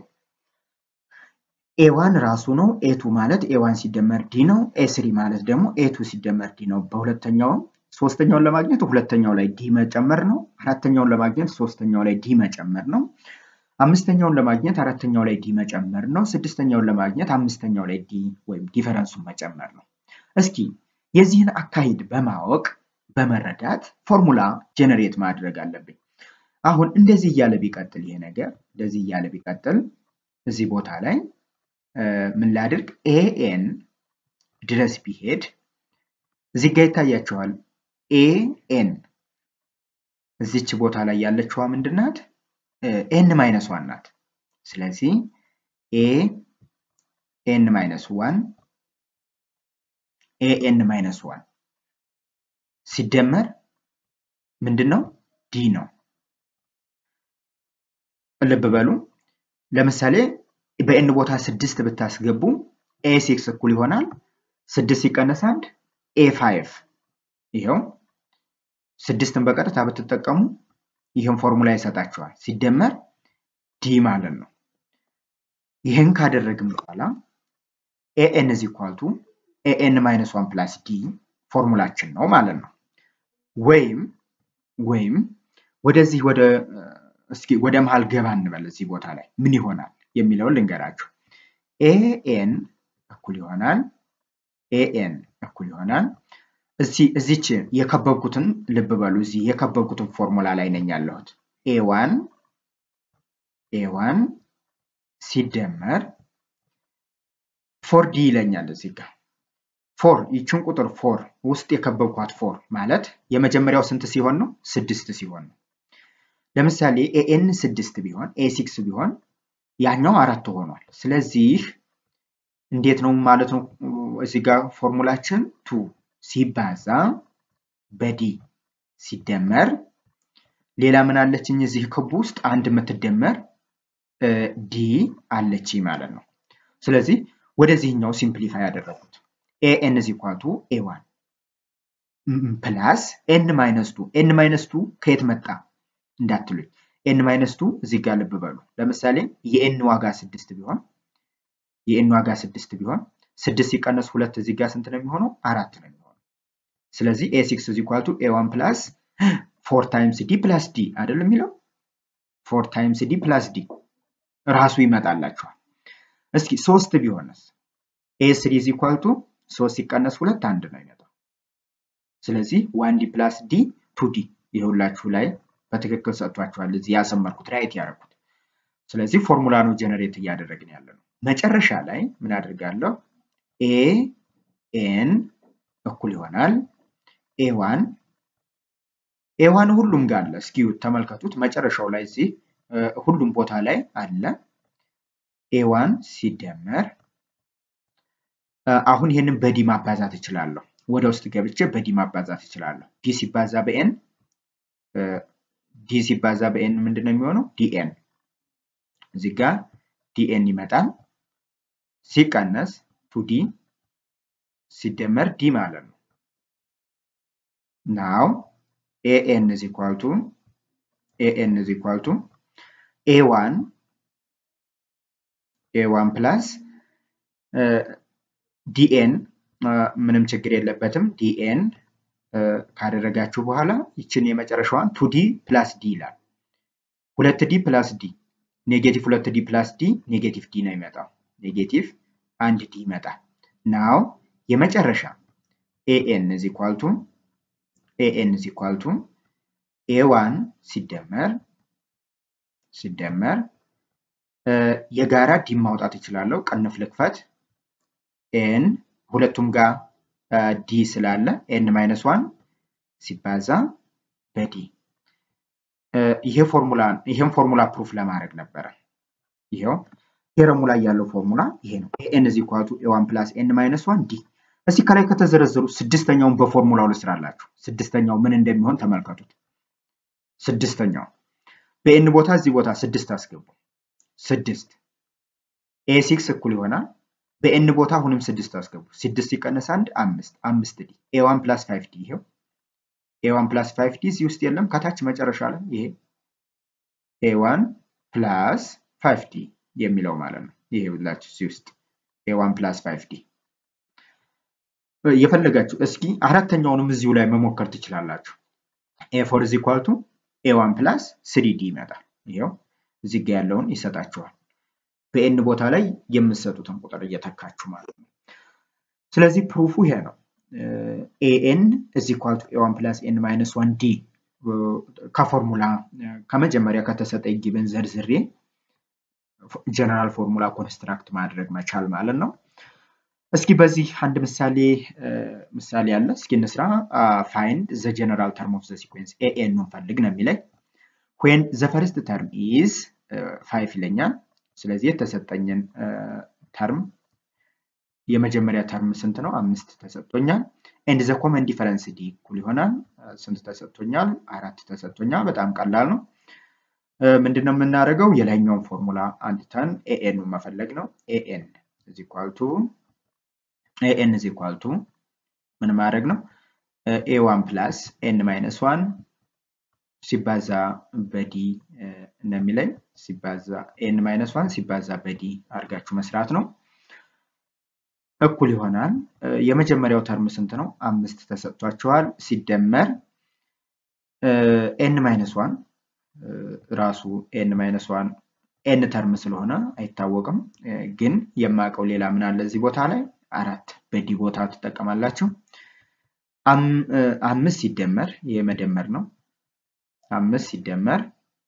Speaker 1: a1 ራሱ ነው a2 ማለት a1 ሲደመር d ነው a3 ማለት ደግሞ a2 ሲደመር d ነው። በሁለተኛው ሶስተኛውን ለማግኘት ሁለተኛው ላይ d መጨመር ነው። አራተኛውን ለማግኘት ሶስተኛው ላይ d መጨመር ነው። አምስተኛውን ለማግኘት አራተኛው ላይ d መጨመር ነው። ስድስተኛውን ለማግኘት አምስተኛው ላይ d ወይም ዲፈረንሱን መጨመር ነው። እስኪ የዚህን አካሄድ በማወቅ በመረዳት ፎርሙላ ጀነሬት ማድረግ አለብኝ። አሁን እንደዚህ እያለ ቢቀጥል ይሄ ነገር እንደዚህ እያለ ቢቀጥል እዚህ ቦታ ላይ ምን ላድርግ an ድረስ ቢሄድ እዚህ ጋር ይታያችኋል an እዚች ቦታ ላይ ያለችዋ ምንድናት n minus 1 ናት። ስለዚህ an minus 1 an minus 1 ሲደመር ምንድነው d ነው። ልብ በሉ ለምሳሌ በn ቦታ 6 ብታስገቡ a6 እኩል ይሆናል 6 ሲቀነስ 1 a5 ይሄው 6ን በቀጥታ ብትጠቀሙ ይሄን ፎርሙላ ይሰጣችኋል ሲደመር d ማለት ነው። ይሄን ካደረግን በኋላ an is equal to an minus 1 plus d ፎርሙላችን ነው ማለት ነው። ወይም ወደዚህ እስኪ ወደ መሃል ገባ እንበል እዚህ ቦታ ላይ ምን ይሆናል የሚለውን ልንገራችሁ። an እኩል ይሆናል እዚች የከበብኩትን ልብ በሉ እዚህ የከበብኩትን ፎርሙላ ላይ ነኝ ያለሁት a1 ሲደመር 4d ይለኛል እዚህ ጋር 4 ይችን ቁጥር 4 ውስጥ የከበብኳት 4 ማለት የመጀመሪያው ስንት ሲሆን ነው 6 ሲሆን ነው። ለምሳሌ an 6 ቢሆን a6 ቢሆን ያኛው 4 ሆኗል። ስለዚህ እንዴት ነው ማለት ነው እዚህ ጋር ፎርሙላችን 2 ሲባዛ በd ሲደመር ሌላ ምን አለችኝ እዚህ ክብ ውስጥ አንድ የምትደመር d አለች ማለት ነው። ስለዚህ ወደዚህኛው ሲምፕሊፋይ ያደረኩት an is equal to a1 plus n minus 2 ከየት መጣ እንዳትሉኝ n minus 2 እዚህ ጋር ልብ በሉ ለምሳሌ የn ዋጋ 6 ቢሆን 6 ሲቀነስ 2 እዚህ ጋር ስንት ነው የሚሆነው 4 ነው የሚሆነው። ስለዚህ a6 is equal to a1 plus 4 times d plus d አይደለም የሚለው 4 times d plus d ራሱ ይመጣላችኋል። እስኪ 3 ቢሆንስ a3 is equal to 3 ሲቀነስ 2 1 ነው የሚመጣው። ስለዚህ 1d plus d 2d ይሁላችሁ ላይ በትክክል ሰጥቷቸዋል እዚህ ያሰመርኩት ራይት ያደረኩት ስለዚህ ፎርሙላ ነው ጀነሬት እያደረግን ያለነው መጨረሻ ላይ ምን አድርጋለሁ a n እኩል ይሆናል a1 ሁሉም ጋር አለ እስኪ ተመልከቱት መጨረሻው ላይ እዚህ ሁሉም ቦታ ላይ አለ a1 ሲደመር አሁን ይሄንን በዲ ማባዛት እችላለሁ ወደ ውስጥ ገብቼ በዲ ማባዛት እችላለሁ d ሲባዛ በn d ሲባዛ በn ምንድነው የሚሆነው dn እዚህ ጋር dn ይመጣል ሲቀነስ 2d ሲደመር d ማለት ነው now an is equal to a1 plus dn ምንም ችግር የለበትም dn ካደረጋችሁ በኋላ ይችን የመጨረሻዋን 2d plus d ይላል 2d plus d ኔጌቲቭ 2d plus d ኔጌቲቭ d ነው የሚመጣው ኔጌቲቭ 1d ይመጣል now የመጨረሻ an is equal to a1 ሲደመር የጋራ d ማውጣት ይችላልው ቀንፍ ልክፈት n ሁለቱም ጋር d ስላለ n-1 ሲባዛ በd ይሄን ፎርሙላ ፕሩፍ ለማድረግ ነበር ይሄው ቴረሙ ላይ ያለው ፎርሙላ ይሄ ነው an is equal to a1 plus n-1 d እስኪ ከላይ ከተዘረዘሩ ስድስተኛውን በፎርሙላው ልስራላችሁ ስድስተኛው ምን እንደሚሆን ተመልከቱት ስድስተኛው በn ቦታ እዚህ ቦታ 6 አስገቡ 6 a6 እኩል ይሆናል በn ቦታ አሁንም 6 አስገቡ 6 ሲቀነስ 1 5 d a1 plus 5d ይሄው a1 plus 5d እዚህ ውስጥ የለም ከታች መጨረሻ ላይ ይሄ a1 plus 5d የሚለው ማለት ነው ይሄ ሁላችሁ እዚህ ውስጥ a1 plus 5d የፈለጋችሁ እስኪ አራተኛውንም እዚሁ ላይ መሞከር ትችላላችሁ a4 is equal to a1 plus 3d ይመጣል ይሄው እዚህ ጋር ያለውን ይሰጣችኋል በn ቦታ ላይ የምትሰጡትን ቁጥር እየተካችሁ ማለት ነው ስለዚህ ፕሩፉ ይሄ ነው an is equal to a1 plus n-1d ከፎርሙላ ከመጀመሪያ ከተሰጠኝ ጊቨን ዘርዝሬ ጀነራል ፎርሙላ ኮንስትራክት ማድረግ መቻል ማለት ነው እስኪ በዚህ አንድ ምሳሌ ያለ እስኪ እንስራ find the general term of the sequence an ነው ፈልግ ነው የሚለኝ when the first term is 5 ይለኛል ስለዚህ የተሰጠኝን ተርም የመጀመሪያ ተርም ስንት ነው 5 ተሰጥቶኛል and the common difference d እኩል ይሆናል ስንት ተሰጥቶኛል 4 ተሰጥቶኛል በጣም ቀላል ነው ምንድነው የምናደርገው የላይኛውን ፎርሙላ አንተን an ነው መፈለግ ነው an is equal to ምን ማድረግ ነው a1 plus n-1 ሲባዛ በd እንደሚለኝ ሲባዛ n-1 ሲባዛ በd አርጋችሁ መስራት ነው እኩል ይሆናል የመጀመሪያው ተርም ስንት ነው 5 ተሰጥቷቸዋል ሲደመር n-1 ራሱ n-1 n ተርም ስለሆነ አይታወቅም ግን የማቀው ሌላ ምን አለ እዚህ ቦታ ላይ 4 በd ቦታ ተጠቀማላችሁ 5 ሲደመር የመደመር ነው 5 ሲደመር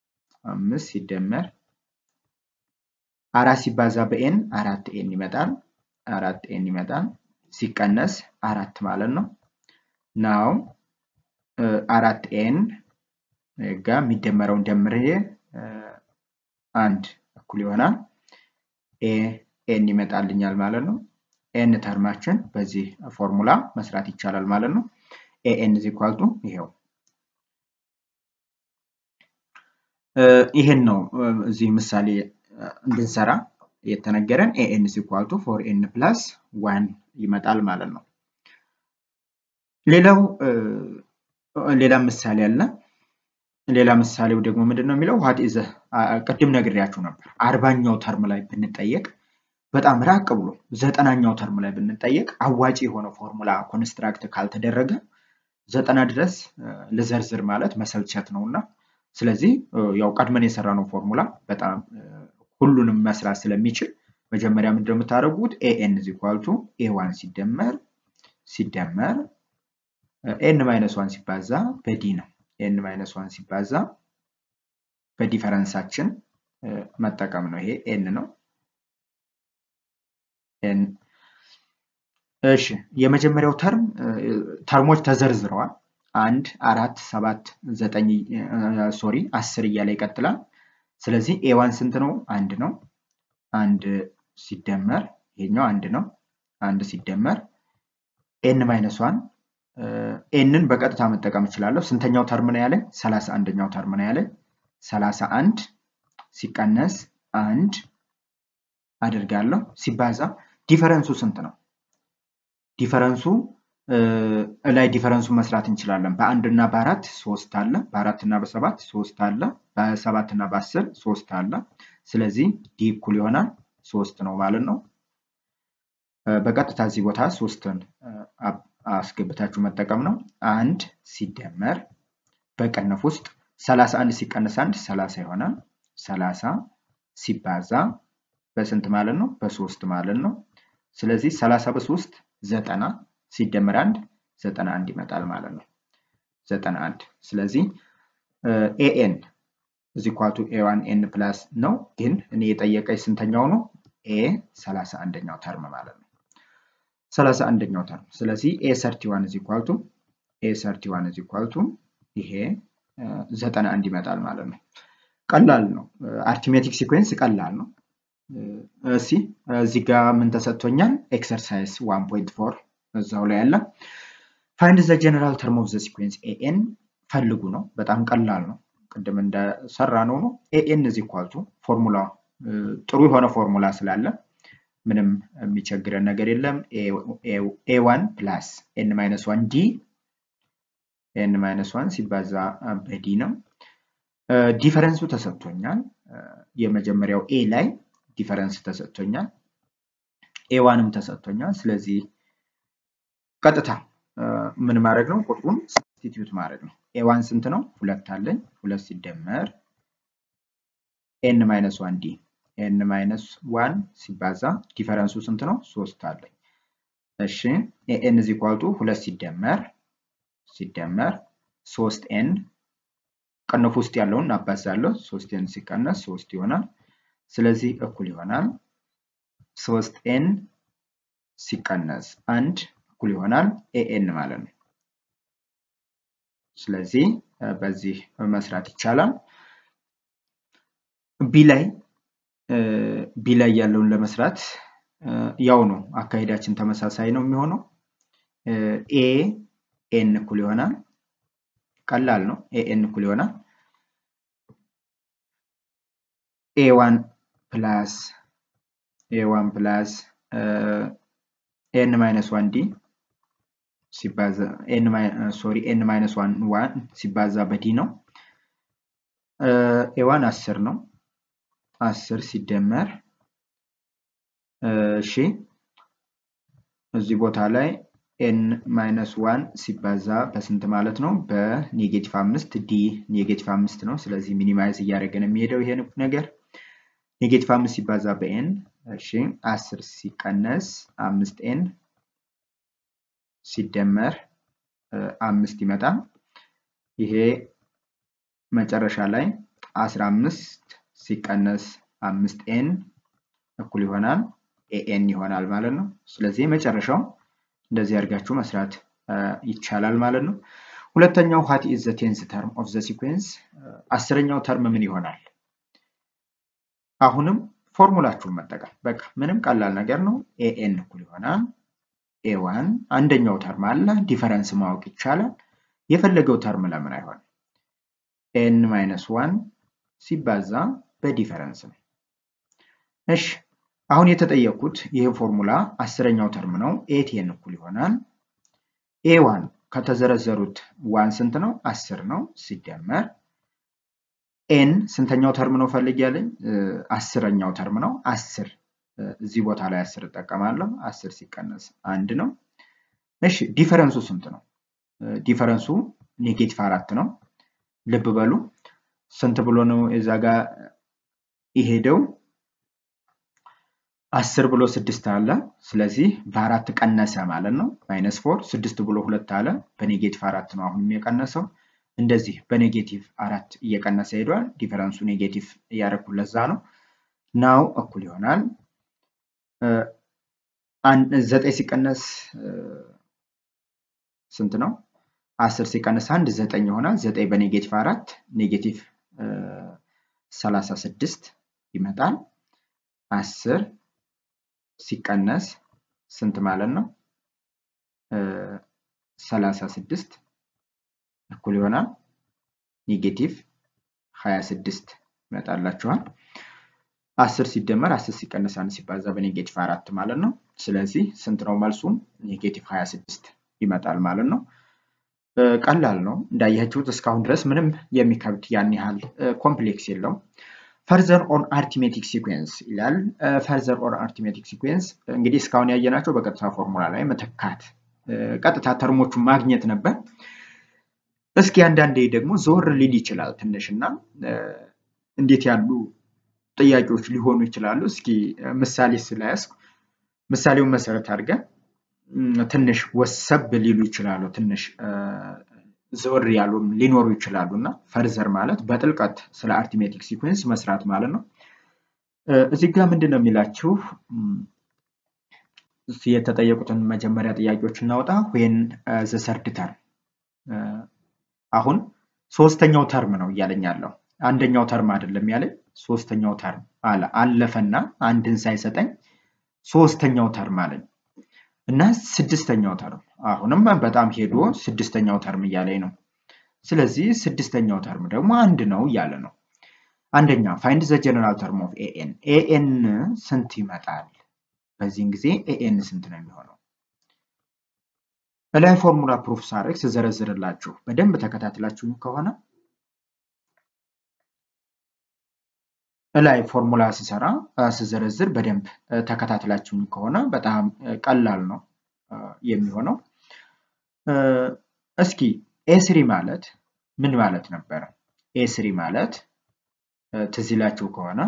Speaker 1: 4 ሲባዛ በn 4n ይመጣል ሲቀነስ 4 ማለት ነው now 4n ጋር የሚደመረውን ደምሬ 1 እኩል ይሆናል n ይመጣልኛል ማለት ነው n ተርማችን በዚህ ፎርሙላ መስራት ይቻላል ማለት ነው an is equal to ይሄው ይሄን ነው እዚህ ምሳሌ እንድንሰራ የተነገረን an is equal to 4n plus 1 ይመጣል ማለት ነው ሌላ ምሳሌ አለ ሌላ ምሳሌው ደግሞ ምንድነው የሚለው what is ቅድም ነግሬያችሁ ነበር 40ኛው ተርም ላይ ብንጠየቅ በጣም ራቅ ብሎ 90ኛው ተርም ላይ ብንጠየቅ አዋጪ የሆነ ፎርሙላ ኮንስትራክት ካልተደረገ 90 ድረስ ለዘርዝር ማለት መሰልቸት ነውና ስለዚህ ያው ቀድመን የሰራነው ፎርሙላ በጣም ሁሉንም መስራት ስለሚችል መጀመሪያ ምንድነው የምታደርጉት an is equal to a1 ሲደመር n-1 ሲባዛ በd ነው n-1 ሲባዛ በዲፈረንሳችን መጠቀም ነው። ይሄ n ነው n እሺ የመጀመሪያው ተርሞች ተዘርዝረዋል 1 4 7 9 ሶሪ 10 እያለ ይቀጥላል ስለዚህ a1 ስንት ነው 1 ነው 1 ሲደመር ይሄኛው 1 ነው 1 ሲደመር n-1 nን በቀጥታ መጠቀም እችላለሁ ስንተኛው ተርም ነው ያለኝ 31ኛው ተርም ነው ያለኝ 31 ሲቀነስ 1 አድርጋለሁ ሲባዛ ዲፈረንሱ ስንት ነው ዲፈረንሱ ላይ ዲፈረንሱን መስራት እንችላለን በ1 እና በ4 3 አለ በ4 እና በ7 3 አለ በ7 እና በ10 3 አለ ስለዚህ ዲ እኩል ይሆናል 3 ነው ማለት ነው በቀጥታ እዚህ ቦታ 3ን አስገብታችሁ መጠቀም ነው 1 ሲደመር በቀነፍ ውስጥ 31 ሲቀነስ 1 30 ይሆናል 30 ሲባዛ በስንት ማለት ነው በ3 ማለት ነው ስለዚህ 30 በ3 90 ሲደመር 1 91 ይመጣል ማለት ነው 91 ስለዚህ an a1 n plus ነው ግን እኔ የጠየቀኝ ስንተኛው ነው a 31ኛው ተርም ማለት ነው 31ኛው ተርም ስለዚህ a31 ይሄ 91 ይመጣል ማለት ነው ቀላል ነው አርithmetic ሲኩዌንስ ቀላል ነው እሺ እዚህ ጋር ምን ተሰጥቶኛል ኤክሰርሳይዝ 1.4 እዛው ላይ ያለ find the general term of the sequence an ፈልጉ ነው በጣም ቀላል ነው ቅድም እንደሰራ ነው an ፎርሙላ ጥሩ የሆነ ፎርሙላ ስላለ ምንም የሚቸግረን ነገር የለም a1 plus n-1 d n-1 ሲባዛ በd ነው ዲፈረንሱ ተሰጥቶኛል የመጀመሪያው a ላይ ዲፈረንስ ተሰጥቶኛል a1ም ተሰጥቶኛል ስለዚህ ቀጥታ ምን ማድረግ ነው ቁጥሩን ሰብስቲቲዩት ማድረግ ነው a1 ስንት ነው 2 አለኝ 2 ሲደመር n-1d n-1 ሲባዛ ዲፈረንሱ ስንት ነው 3 አለኝ እሺ an = 2 ሲደመር 3n ቀንፍ ውስጥ ያለውን አባዛለሁ 3n ሲቀነስ 3 ይሆናል ስለዚህ እኩል ይሆናል 3n ሲቀነስ 1 እኩል ይሆናል an ማለት ነው ስለዚህ በዚህ መስራት ይቻላል b ላይ ያለውን ለመስራት ያው ነው አካሄዳችን ተመሳሳይ ነው የሚሆነው a n እኩል ይሆናል ቀላል ነው an እኩል ይሆናል a1 plus n-1d ሲባዛ n-1 ሲባዛ በd ነው a1 10 ነው 10 ሲደመር እሺ እዚህ ቦታ ላይ n-1 ሲባዛ በስንት ማለት ነው በኔጌቲቭ 5 d ኔጌቲቭ 5 ነው ስለዚህ ሚኒማይዝ እያደረገን የሚሄደው ይሄ ነገር ኔጌቲቭ 5 ሲባዛ በn እሺ 10 ሲቀነስ 5n ሲደመር 5 ይመጣል ይሄ መጨረሻ ላይ 15 ሲቀነስ 5n እኩል ይሆናል an ይሆናል ማለት ነው ስለዚህ መጨረሻው እንደዚህ አድርጋችሁ መስራት ይቻላል ማለት ነው ሁለተኛው what is the 10th term of the sequence 10ኛው ተርም ምን ይሆናል አሁንም ፎርሙላችሁን መጠቀም በቃ ምንም ቀላል ነገር ነው an እኩል ይሆናል a1 አንደኛው ተርም አለ ዲፈረንስ ማወቅ ይቻላል የፈለገው ተርም ለምን አይሆን n-1 ሲባዛ በዲፈረንስ ነው እሺ አሁን የተጠየቁት ይሄ ፎርሙላ 10ኛው ተርም ነው a10 እኩል ይሆናል a1 ከተዘረዘሩት 1 ስንት ነው 10 ነው ሲደመር n ስንተኛው ተርም ነው ፈልጊያለኝ 10ኛው ተርም ነው 10 እዚህ ቦታ ላይ 10 ተጠቀማለሁ 10 ሲቀነስ 1 ነው እሺ ዲፈረንሱ ስንት ነው ዲፈረንሱ ኔጌቲቭ 4 ነው ልብ በሉ ስንት ብሎ ነው እዛ ጋር ይሄደው 10 ብሎ 6 አለ ስለዚህ በ4 ቀነሰ ማለት ነው -4 6 ብሎ 2 አለ በኔጌቲቭ 4 ነው አሁን የቀነሰው እንደዚህ በኔጌቲቭ 4 እየቀነሰ ሄዷል ዲፈረንሱ ኔጌቲቭ ያረኩት ለዛ ነው ናው እኩል ይሆናል 9 ሲቀነስ ስንት ነው 10 ሲቀነስ 1 9 ይሆናል 9 በኔጌቲቭ 4 ኔጌቲቭ 36 ይመጣል 10 ሲቀነስ ስንት ማለት ነው 36 እኩል ይሆናል ኔጌቲቭ 26 ይመጣላችኋል 10 ሲደመር 10 ሲቀነስ 1 ሲባዛ በኔጌቲቭ 4 ማለት ነው ስለዚህ ስንት ነው መልሱ ኔጌቲቭ 26 ይመጣል ማለት ነው ቀላል ነው እንዳያችሁት እስካሁን ድረስ ምንም የሚከብድ ያን ያህል ኮምፕሌክስ የለው further on arithmetic sequence ይላል further on arithmetic sequence እንግዲህ እስካሁን ያየናቸው በቀጥታ ፎርሙላ ላይ መተካት ቀጥታ ተርሞቹን ማግኘት ነበር እስኪ አንዳንዴ ደግሞ ዞር ሊል ይችላል ትንሽና እንዴት ያሉ ጥያቄዎች ሊሆኑ ይችላሉ እስኪ ምሳሌ ስለያስኩ ምሳሌውን መሰረት አድርገን ትንሽ ወሰብ ሊሉ ይችላሉ ትንሽ ዞር ያሉ ሊኖሩ ይችላሉና ፈርዘር ማለት በጥልቀት ስለ አርithmetic ሲኩዌንስ መስራት ማለት ነው እዚህ ጋር ምንድነው የሚላችሁ የተጠየቁትን መጀመሪያ ጥያቄዎች እናውጣ when the third term አሁን ሶስተኛው ተርም ነው ያለኛለው አንደኛው ተርም አይደለም ያለኝ ሶስተኛው ተርም አለፈና አንድን ሳይሰጠኝ ሶስተኛው ተርም አለኝ እና ስድስተኛው ተርም አሁንም በጣም ሄዶ ስድስተኛው ተርም ያለኝ ነው ስለዚህ ስድስተኛው ተርም ደግሞ አንድ ነው ያለ ነው አንደኛ find the general term of an ስንት ይመጣል በዚህን ጊዜ an ስንት ነው የሚሆነው ላይ ፎርሙላ ፕሩፍ ሳርክስ ዘረዝርላችሁ በደንብ ተከታትላችሁ ከሆነ ላይ ፎርሙላ ሲሰራ ሲዘረዝር በደንብ ተከታትላችሁ ከሆነ በጣም ቀላል ነው የሚሆነው እስኪ a3 ማለት ምን ማለት ነበር a3 ማለት ትዝላችሁ ከሆነ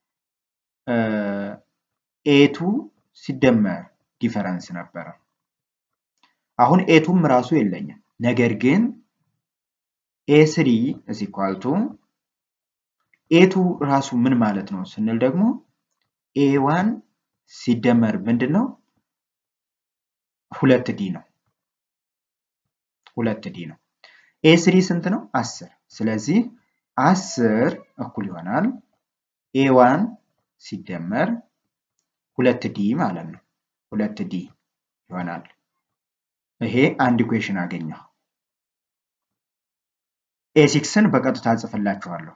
Speaker 1: a2 ሲደመር ዲፈረንስ ነበር አሁን a2ም ራሱ የለኝም ነገር ግን a3 = a2 ራሱ ምን ማለት ነው ስንል ደግሞ a1 ሲደመር ምንድነው 2d ነው 2d ነው a3 ስንት ነው 10 ስለዚህ 10 እኩል ይሆናል a1 ሲደመር 2d ማለት ነው 2d ይሆናል ይሄ አንድ ኢኩዌሽን አገኘው a6ን በቀጥታ ጽፈላችኋለሁ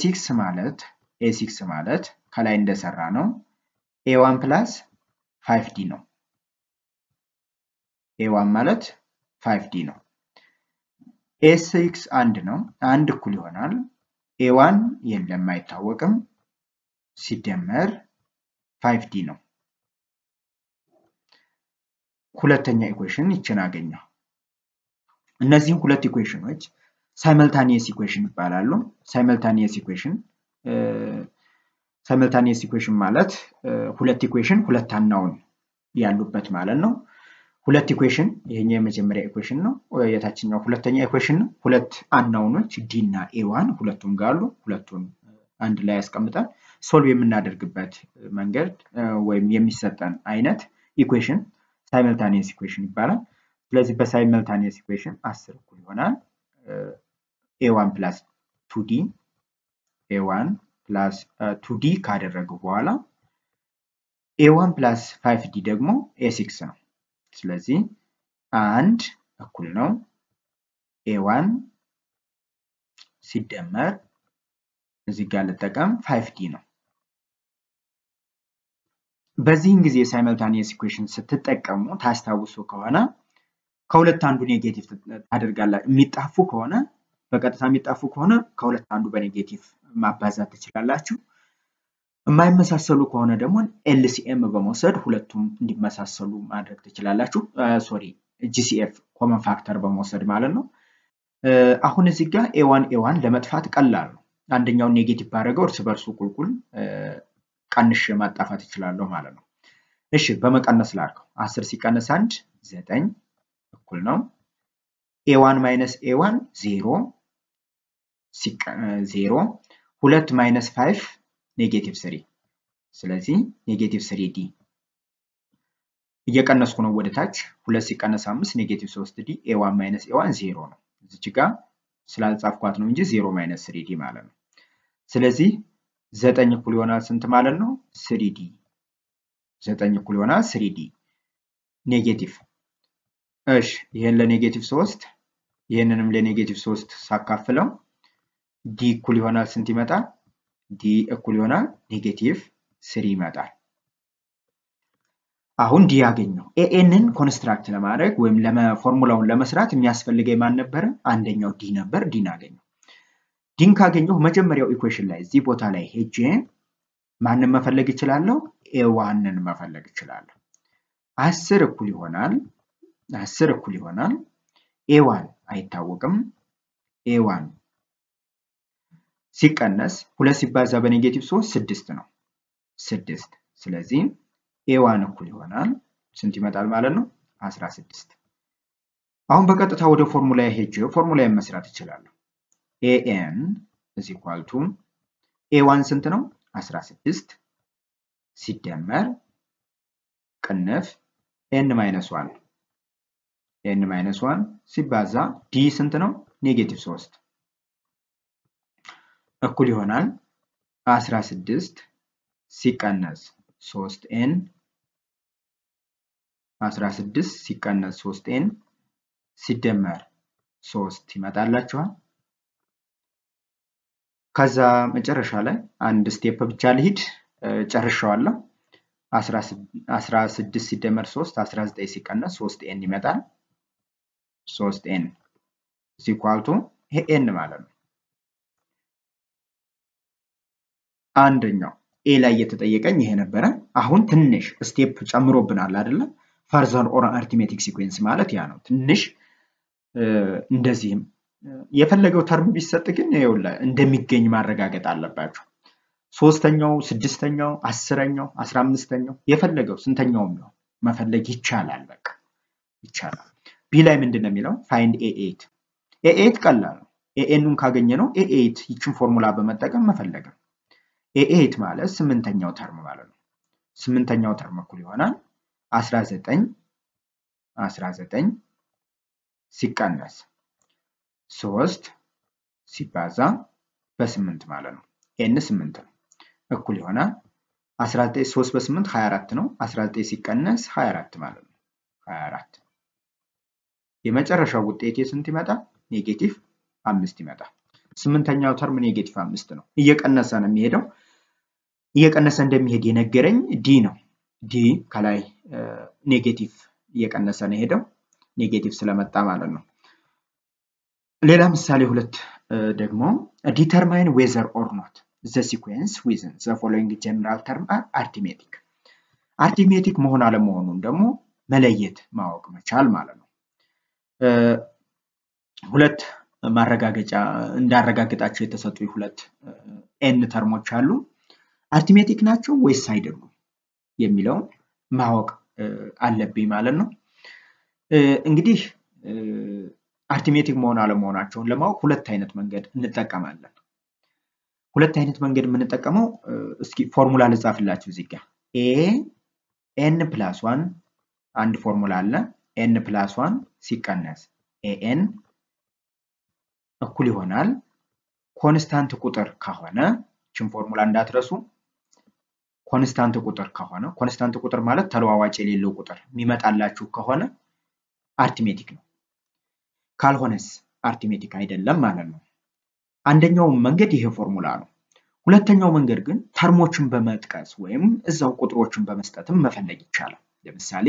Speaker 1: a6 ማለት ከላይ እንደሰራ ነው a1 + 5d ነው a1 ማለት 5d ነው a6 አንድ ነው አንድ እኩል ይሆናል a1 የለም አይታወቅም ሲደመር 5d ነው ሁለተኛ ኢኩዌሽን ይችን አገኘው እነዚህ ሁለት ኢኩዌሽኖች simultaneous equation ይባላሉ simultaneous equation ማለት ሁለት ኢኩዌሽን ሁለት አናውን ያሉበት ማለት ነው ሁለት ኢኩዌሽን ይሄኛው የመጀመሪያ ኢኩዌሽን ነው የታችኛው ሁለተኛ ኢኩዌሽን ነው ሁለት አናውኖች d እና a1 ሁለቱም ጋር ሁለቱን አንድ ላይ ያስቀምጣል ሶልቭ የምናደርግበት መንገድ ወይም የሚሰጠን አይነት ኢኩዌሽን simultaneous equation ይባላል ስለዚህ በsimultaneous equation 10 እኩል ይሆናል a1 + 2d a1 + 2d ካደረገው በኋላ a1 + 5d ደግሞ a6 ነው ስለዚህ 1 እኩል ነው a1 ሲደመር እዚህ ጋር ልጠቀም 5d ነው በዚህን ጊዜ simultaneous equation ስትጠቀሙ ታስታውሱ ከሆነ ከሁለት አንዱ ኔጌቲቭ ታደርጋላችሁ የሚጣፉ ከሆነ በቀጥታ የሚጣፉ ከሆነ ከሁለት አንዱ በኔጌቲቭ ማባዛት ትችላላችሁ የማይመሳሰሉ ከሆነ ደግሞ LCM በመውሰድ ሁለቱም እንዲመሳሰሉ ማድረግ ትችላላችሁ GCF ኮመን ፋክተር በመውሰድ ማለት ነው አሁን እዚህ ጋር a1 ለመጥፋት ቀላል ነው አንደኛው ኔጌቲቭ ባረገው እርስ በርሱ ቁልቁል ቀንሽ ማጣፋት ይችላል ማለት ነው እሺ በመቀነስ ላድርገው 10 ሲቀነስ 1 9 እኩል ነው a1 - a1 0 0 2 minus 5 negative 3 ስለዚህ negative 3d እየቀነስኩ ነው ወደ ታች 2 ሲቀነስ 5 negative 3d a1 minus a1 0 ነው እዚች ጋር ስላልጻፍኳት ነው እንጂ 0 minus 3d ማለት ነው ስለዚህ 9 እኩል ይሆናል ስንት ማለት ነው 3d 9 እኩል ይሆናል 3d ኔጌቲቭ እሺ ይሄን ለኔጌቲቭ 3 ይሄንንም ለኔጌቲቭ 3 ሳካፍለው d እኩል ይሆናል ስንት ይመጣል d እኩል ይሆናል ኔጌቲቭ 3 ይመጣል አሁን d ያገኘው anን ኮንስትራክት ለማድረግ ወይም ፎርሙላውን ለመስራት የሚያስፈልገው ማን ነበር አንደኛው d ነበር d አገኘው ዲን ካገኘው መጀመሪያው ኢኩዌሽን ላይ እዚህ ቦታ ላይ ሄጄ ማንንም መፈለግ ይችላልው a1ን መፈለግ ይችላልው 10 እኩል ይሆናል a1 አይታወቅም a1 ሲቀነስ 2 ሲባዛ በኔጌቲቭ 3 6 ነው 6 ስለዚህ a1 እኩል ይሆናል ስንት ይመጣል ማለት ነው 16 አሁን በቀጥታ ወደ ፎርሙላ ሄጄ ፎርሙላውን መስራት ይችላል an is equal to a1 ስንት ነው 16 ሲደመር ቅንፍ n minus 1 ሲባዛ d ስንት ነው ኔጌቲቭ 3 እኩል ይሆናል 16 ሲቀነስ 3n 16 ሲቀነስ 3n ሲደመር 3 ይመጣላችኋል ከዛ መጨረሻ ላይ አንድ ስቴፕ ብቻ ልሂድ ጨርሻለሁ 16 ሲደመር 3 19 ሲቀነስ 3n ይመጣል 3n is equal to n ማለት ነው አንደኛው a ላይ የተጠየቀኝ ይሄ ነበር አሁን ትንሽ ስቴፕ ጨምሮብናል አይደለ further or arithmetic sequence ማለት ያ ነው ትንሽ እንደዚህም የፈለገው ተርም ቢሰጥ ግን ይኸውላ እንደሚገኝ ማረጋገጥ አለባችሁ ሶስተኛው ስድስተኛው 10ኛው 15ኛው የፈለገው ስንተኛው ነው መፈለግ ይቻላል በቃ ይቻላል ቢ ላይ ምንድነው የሚለው find a8 a8 ቀላል ነው an-ን ካገኘ ነው a8 ይችን ፎርሙላ በመጠቀም መፈለግ ነው a8 ማለት 8ኛው ተርም ማለት ነው 8ኛው ተርም እኩል ይሆናል 19 ሲቀነስ 3 ሲባዛ በ8 ማለት ነው n 8 ነው እኩል ይሆናል 19 3 በ8 24 ነው 19 ሲቀነስ 24 ማለት ነው 24 የመጨረሻው ውጤት ስንት ይመጣል ኔጌቲቭ 5 ይመጣል 8ኛው ተርም ኔጌቲቭ 5 ነው እየቀነሰ ነው የሚሄደው እየቀነሰ እንደሚሄድ የነገረኝ d ነው d ከላይ ኔጌቲቭ እየቀነሰ ነው ሄደው ኔጌቲቭ ስለመጣ ማለት ነው ሌላ ምሳሌ 2 ደግሞ determine whether or not the sequence within the following general term are arithmetic መሆን አለመሆኑን ደግሞ መለየት ማወቅ መቻል ማለት ነው ሁለት ማረጋገጫ እንዳረጋግጣቸው የተሰጡ ሁለት n ተርሞች አሉ arithmetic ናቸው ወይስ አይደሉም የሚለው ማወቅ አለብኝ ማለት ነው እንግዲህ arithmetic መሆን አለመሆናቸውን ለማወቅ ሁለት አይነት መንገድ እንጠቀማለን ሁለት አይነት መንገድ የምንጠቀመው እስኪ ፎርሙላ ልጻፍላችሁ እዚህ ጋር a n + 1 አንድ ፎርሙላ አለ n + 1 ሲቀነስ an እኩል ይሆናል ኮንስታንት ቁጥር ከሆነ እቺን ፎርሙላ እንዳትረሱ ኮንስታንት ቁጥር ማለት ተለዋዋጭ የሌለው ቁጥር የሚመጣላችሁ ከሆነ arithmetic ነው ካልሆነስ arithmetic አይደለም ማለት ነው አንደኛው መንገድ ይሄ ፎርሙላ ነው ሁለተኛው መንገድ ግን ተርሞችን በመጥቀስ ወይም እዛው ቁጥሮችን በመስጠትም መፈለግ ይቻላል ለምሳሌ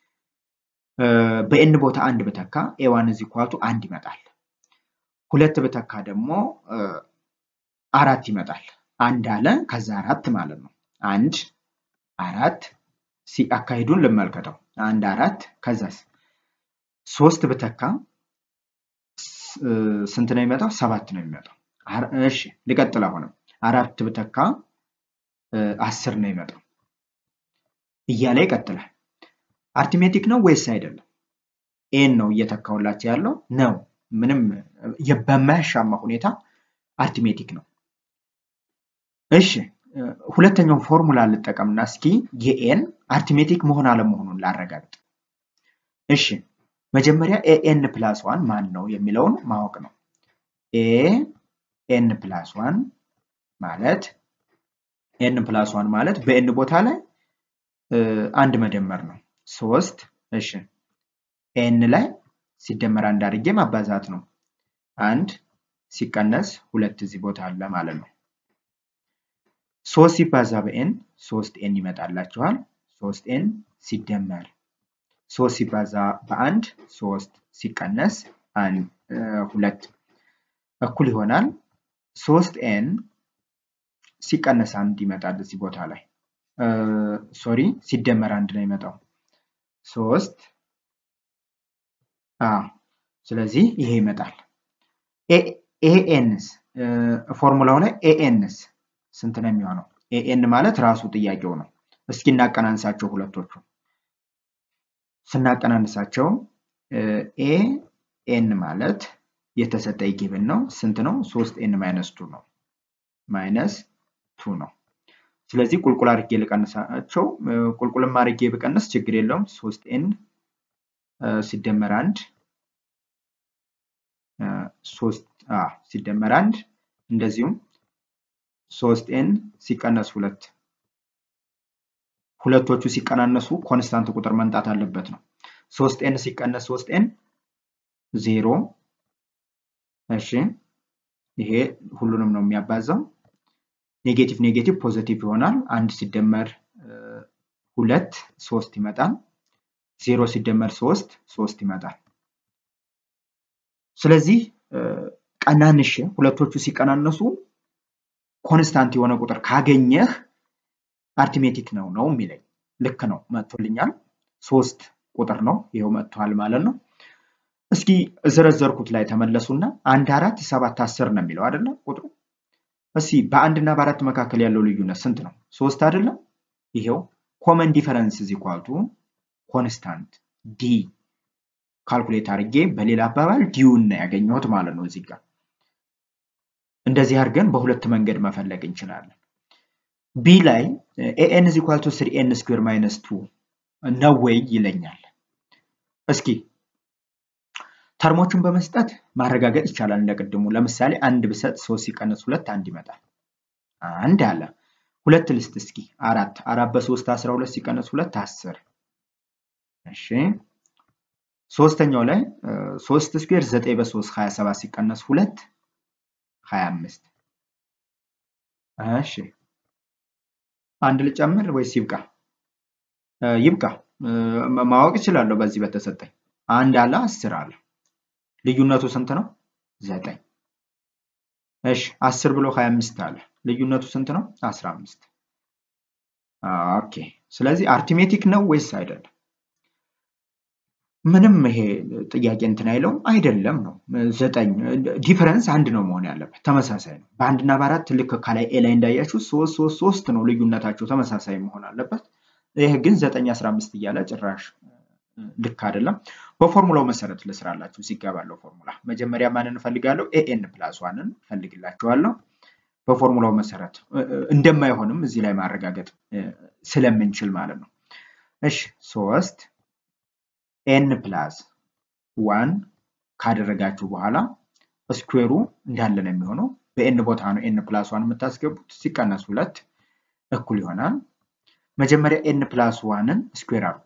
Speaker 1: በn ቦታ 1 በተካ a1 = 1 ይመጣል 2 በተካ ደግሞ 4 ይመጣል 1 አለ ከዛ 4 ማለት ነው 1 4 ሲአካሂዱን ለማልከተው 1 4 ከዛስ 3 በተካ ስንት ነው የሚመጣው 7 ነው የሚመጣው እሺ ልቀጥል አሁን 4 በተካ 10 ነው የሚመጣው እያለ ይቀጥላል arithmetic ነው ወይስ አይደለም n ነው እየተካውላችሁ ያለው ነው ምንም በማያሻማ ሁኔታ አርትሜቲክ ነው እሺ ሁለተኛው ፎርሙላ ልጠቀምና እስኪ የኤን አርትሜቲክ መሆን አለመሆኑን ላረጋግጥ እሺ መጀመሪያ an+1 ማን ነው የሚለውን ማወቅ ነው an+1 ማለት n+1 ማለት በn ቦታ ላይ አንድ መደመር ነው 3 እሺ n ላይ ሲደመር አንድ አድርጌ ማባዛት ነው 1 ሲቀነስ 2 እዚህ ቦታ አለ ማለት ነው 3 ሲባዛ በn 3n ይመጣላችኋል 3n ሲደመር 3 ሲባዛ በ1 3 ሲቀነስ 2 እኩል ይሆናል 3n ሲቀነስ 1 ይመጣል እዚህ ቦታ ላይ ሶሪ ሲደመር 1 ነው ይመጣው 3 ስለዚህ ይሄ ይመጣል አንስ ፎርሙላው ላይ አንስ ስንት ነው የሚሆነው an ማለት ራሱ ጥያቄው ነው እስኪ እናቀናንሳቸው ሁለቶቹ ስናቀናንሳቸው an ማለት የተሰጠ ጊቭን ነው ስንት ነው 3n - 2 ነው -2 ነው ስለዚህ ቁልቁል አድርጌ ልቀንሳቸው ቁልቁልም አድርጌ በቀንስ ችግር የለውም 3n ሲደመር 1 3 ሲደመር 1 እንደዚሁም 3n ሲቀነስ 2 ሁለቶቹ ሲቀናነሱ ኮንስታንት ቁጥር መንጣት አለበት ነው 3n ሲቀነስ 3n 0 እሺ ይሄ ሁሉንም ነው የሚያባዛው ኔጌቲቭ ኔጌቲቭ ፖዚቲቭ ይሆናል 1 ሲደመር 2 3 ይመጣል 0 ሲደመር 3 3 ይመጣል ስለዚህ ቀናንሽ ሁለቶቹ ሲቀናነሱ ኮንስታንት የሆነ ቁጥር ካገኘህ አርትሜቲክ ነው የሚለኝ ልክ ነው መጥቶልኛል 3 ቁጥር ነው ይሄው መጥቷል ማለት ነው እስኪ ዘረዘርኩት ላይ ተመለሱና 1 4 7 10 ነው የሚለው አይደለ ቁጥሩ እሺ በ1 እና በ4 መካከል ያለው ልዩነት ስንት ነው 3 አይደለ ይሄው ኮመን ዲፈረንስ ኮንስታንት d ካልኩሌት አድርጌ በሌላ አባባል ዲውን ነው ያገኘሁት ማለት ነው እዚህ ጋር እንደዚህ አድርገን በሁለት መንገድ መፈለግ እንችላለን b ላይ an = 3n² - 2 ነው ወይ ይለኛል እስኪ ተርሞቹን በመስጠት ማረጋገጥ ይቻላል እንደቀድሙ ለምሳሌ 1 ብሰጥ 3 ሲቀነስ 2 1 ይመጣል 1 አለ 2 ልስጥ እስኪ 4 4 በ3 12 ሲቀነስ 2 10 እሺ ሶስተኛው ላይ 3 ስኩዌር 9 በ3 27 ሲቀነስ 2 25 እሺ አንድ ልጨምር ወይስ ይብቃ ይብቃ ማወቅ ይችላል በዚህ በተሰጠኝ አንድ አለ 10 አለ ልዩነቱ ስንት ነው 9 እሺ 10 ብሎ 25 አለ ልዩነቱ ስንት ነው 15 ኦኬ ስለዚህ አርትሜቲክ ነው ወይስ አይደለም ምንም ይሄ ጥያቄ እንትን አይለው አይደለም ነው 9 ዲፈረንስ አንድ ነው መሆን ያለበት ተመሳሳይ ነው በአንድ እና በአራት ልክ ከላይ ኤ ላይ እንዳያችሁ 3 3 3 ነው ልዩነታቸው ተመሳሳይ መሆን አለበት ይሄ ግን 9 15 እያለ ጭራሽ ልክ አይደለም በፎርሙላው መሰረት ለስራላችሁ ሲጋባለው ፎርሙላ መጀመሪያ ማንን ፈልጋለሁ an+1ን ፈልግላችኋለሁ በፎርሙላው መሰረት እንደማይሆንም እዚህ ላይ ማረጋገጥ ስለምንችል ማለት ነው እሺ 3 n+1 ካደረጋችሁ በኋላ ስኩዌሩ እንዳለ ነው የሚሆነው በn ቦታ ነው n+1 የምታስገቡት ሲቀነስ 2 እኩል ይሆናል መጀመሪያ n+1ን ስኩዌር አድርጉ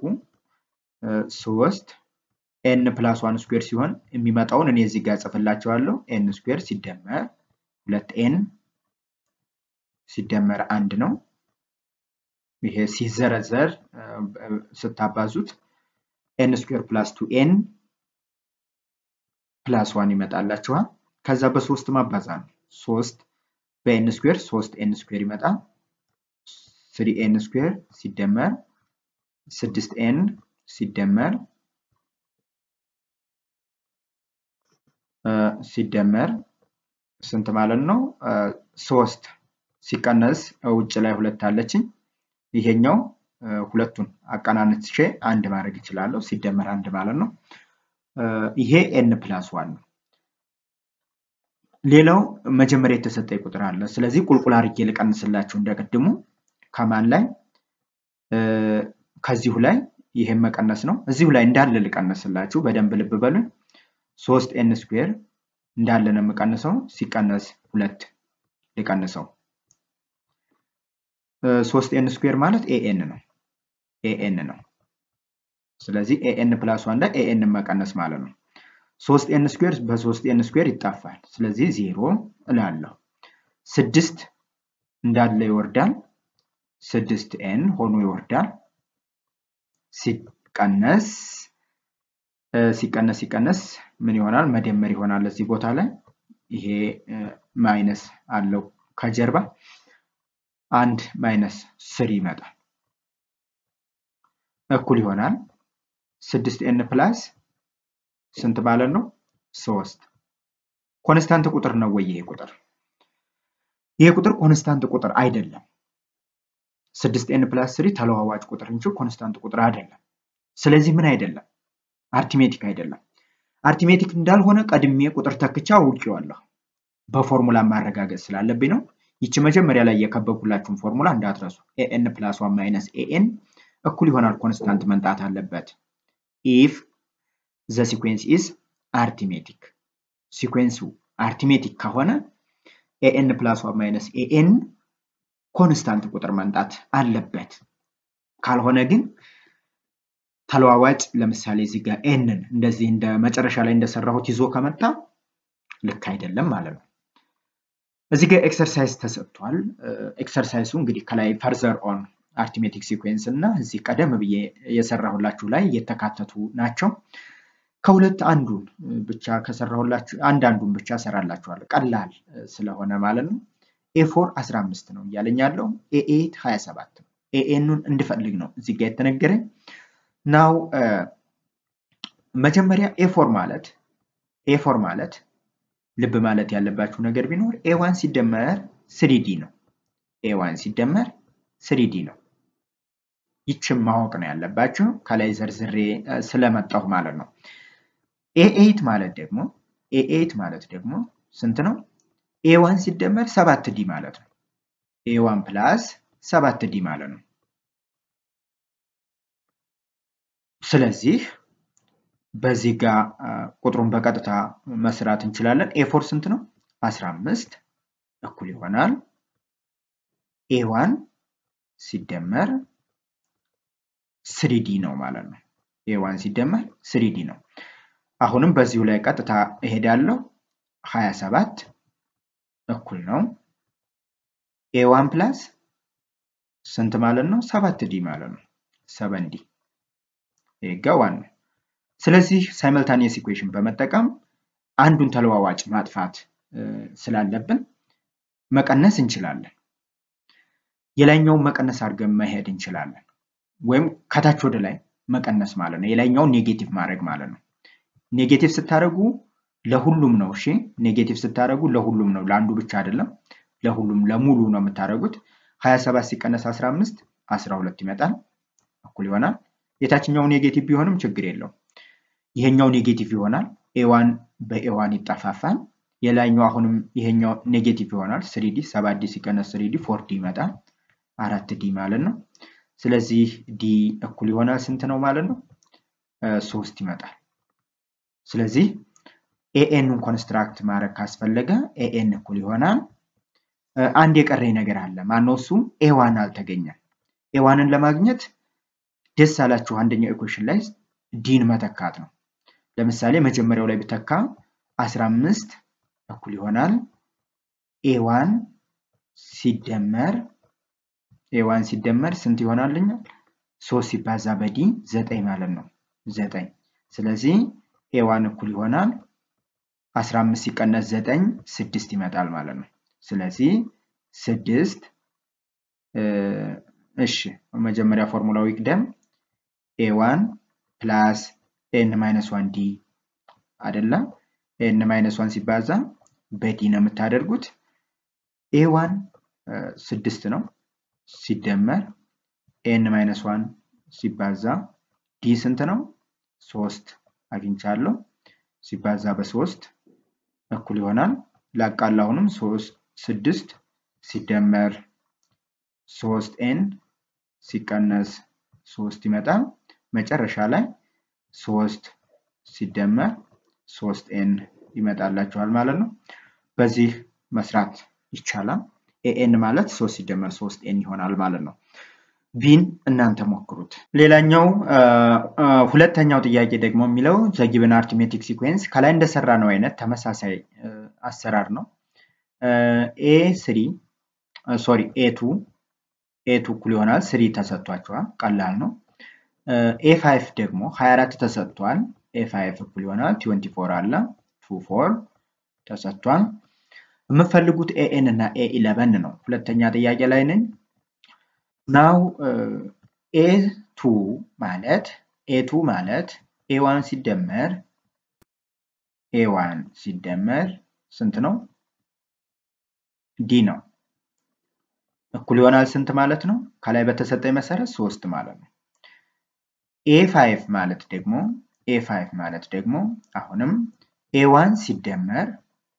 Speaker 1: 3 n+1 ስኩዌር ሲሆን የሚመጣውን እኔ እዚህ ጋር ጽፍላችኋለሁ n ስኩዌር ሲደመር 2n ሲደመር 1 ነው ይሄ ሲዘረዘር ስታባዙት n square plus 2n plus 1 ይመጣላችኋል ከዛ በ3 ማባዛት ነው 3 በn square 3n square ይመጣል 3n square ሲደመር 6n ሲደመር ስንት ማለት ነው 3 ሲቀነስ ውጭ ላይ 2 አለችኝ ይሄኛው ሁለቱን አቀናንቼ አንድ ማድረግ ይችላልው ሲደመር አንድ ማለት ነው ይሄ n+1 ነው ሌላው መጀመሪያ የተሰጠኝ ቁጥር አለ ስለዚህ ቁልቁል አድርጌ ልቀንስላችሁ እንደቀድሙ ከማን ላይ ከዚሁ ላይ ይሄን መቀነስ ነው እዚሁ ላይ እንዳለ ልቀንስላችሁ በደንብ ልብ በሉ 3n ስኩዌር እንዳለ ነው መቀነሰው ሲቀነስ 2 ልቀንሰው 3n ስኩዌር ማለት an ነው ስለዚህ an + 1 ላይ an መቀነስ ማለት ነው 3n ስኩዌር በ3n ስኩዌር ይጣፋል ስለዚህ 0 እላለሁ 6 እንዳለ ይወርዳል 6n ሆኖ ይወርዳል ሲቀነስ ምን ይሆናል መደመር ይሆናል እዚህ ቦታ ላይ ይሄ ማይነስ አለው ከጀርባ 1 -3 ይመጣል እኩል ይሆናል 6n + ስንት ማለት ነው 3 ኮንስታንት ቁጥር ነው ወይ ይሄ ቁጥር ኮንስታንት ቁጥር አይደለም 6n + 3 ተለዋዋጭ ቁጥር እንጂ ኮንስታንት ቁጥር አይደለም ስለዚህ ምን አይደለም አርትሜቲክ አይደለም አርትሜቲክ እንዳልሆነ ቀድሜ ቁጥር ተክቻ አውቄዋለሁ በፎርሙላ ማረጋገጥ ስላለብኝ ነው ይቺ መጀመሪያ ላይ የከበብኩላችሁን ፎርሙላ እንዳትረሱ an + 1 - an እኩል ይሆናል ኮንስታንት መንጣት አለበት if the sequence is arithmetic sequence arithmetic ከሆነ an + 1 - an ኮንስታንት ቁጥር መንጣት አለበት ካልሆነ ግን ተለዋዋጭ ለምሳሌ እዚህ ጋር n እንደዚህ እንደ መጨረሻ ላይ እንደሰራሁት ይዞ ከመጣ ልክ አይደለም ማለት ነው እዚህ ጋር ኤክሰርሳይዝ ተሰጥቷል ኤክሰርሳይዙ እንግዲህ ከላይ further on arithmetic sequence እና እዚህ ቀደም ብዬ የሰራሁላችሁ ላይ የተካተቱ ናቸው ከሁለት አንዱን ብቻ ከሰራሁላችሁ አንዱን ብቻ ሰራላችኋለሁ ቀላል ስለሆነ ማለት ነው a4 15 ነው ያለኛለው a8 27 an-ን እንድፈልግ ነው እዚህ ጋር የተነገረኝ now መጀመሪያ a4 ማለት ልብ ማለት ያለባችሁ ነገር ቢኖር a1 ሲደመር 3d ነው a1 ሲደመር 3d ነው ይችም ማወቅ ነው ያለባችሁ ከላይ ዘርዝሬ ስለመጣሁ ማለት ነው a8 ማለት ደግሞ ስንት ነው a1 ሲደመር 7d ማለት ነው a1 + 7d ማለት ነው ስለዚህ በዚህ ጋር ቁጥሩን በቀጥታ መስራት እንችላለን a4 ስንት ነው 15 እኩል ይሆናል a1 ሲደመር 3d ነው ማለት ነው a1 ሲደመር 3d ነው አሁንም በዚሁ ላይ ቀጥታ እሄዳለሁ 27 እኩል ነው a1 + ስንት ማለት ነው 7d ማለት ነው 7d ይጋዋን ስለዚህ ሳይመልታኒየስ ኢኩዌሽን በመጠቀም አንዱን ተለዋዋጭ ማጥፋት ስላለብን መቀነስ እንችላለን የላይኛው መቀነስ አድርገን መሄድ እንችላለን ወይም ከታች ወደ ላይ መቀነስ ማለት ነው የላይኛው ኔጌቲቭ ማድረግ ማለት ነው ኔጌቲቭ ስታረጉ ለሁሉም ነው እሺ ኔጌቲቭ ስታረጉ ለሁሉም ነው ለአንዱ ብቻ አይደለም ለሁሉም ለሙሉ ነው የምታረጉት 27 ሲቀነስ 15 12 ይመጣል እኩል ይሆናል የታችኛው ኔጌቲቭ ቢሆንም ችግር የለው ይሄኛው ኔጌቲቭ ይሆናል a1 በa1 ይጣፋፋል የላይኛው አሁንም ይሄኛው ኔጌቲቭ ይሆናል 3d 7d ሲቀነስ 3d 4d ይመጣል 4d ማለት ነው ስለዚህ d እኩል ይሆናል ስንት ነው ማለት ነው 3 ይመጣል ስለዚህ an-ን ኮንስትራክት ማድረግ ካስፈለገ an እኩል ይሆናል አንድ የቀረኝ ነገር አለ ማነው እሱ a1 አልተገኘም a1ን ለማግኘት ደስ አላችሁ አንደኛው ኢኩዌሽን ላይ d-ን መተካት ነው ለምሳሌ መጀመሪያው ላይ ብተካ 15 እኩል ይሆናል a1 ሲደመር ስንት ይሆናልኛ 3 ሲባዛ በd 9 ማለት ነው 9 ስለዚህ a1 እኩል ይሆናል 15 ሲቀነስ 9 6 ይመጣል ማለት ነው ስለዚህ 6 እሺ መጀመሪያ ፎርሙላው ይቅደም a1 + n - 1d አይደለም n - 1 ሲባዛ በd ነው የምታደርጉት a1 6 ነው ሲደመር n - 1 ሲባዛ d ስንት ነው 3 አግኝቻለሁ ሲባዛ በ3 እኩል ይሆናል ላቃላውንም 6 ሲደመር 3n ሲቀነስ 3 ይመጣል መጨረሻ ላይ 3 ሲደመር 3n ይመጣላችኋል ማለት ነው በዚህ መስራት ይቻላል an ማለት 3 ሲደመር 3n ይሆናል ማለት ነው ቢን እናንተ ሞክሩት ሌላኛው ሁለተኛው ጥያቄ ደግሞ የሚለው the given arithmetic sequence ከላይ እንደሰራ ነው አይነት ተመሳሳይ አሰራር ነው a2 እኩል ይሆናል 3 ተሰጥቷቸዋል ቀላል ነው a5 ደግሞ 24 ተሰጥቷል a5 እኩል ይሆናል 24 አለ 24 ተሰጥቷል የምፈልጉት an እና a11 ነው ሁለተኛ ጥያቄ ላይ ነኝ now a2 ማለት a1 ሲደመር ስንት ነው d ነው እኩል ይሆናል ስንት ማለት ነው ከላይ በተሰጠኝ መሰረት 3 ማለት ነው a5 ማለት ደግሞ አሁንም a1 ሲደመር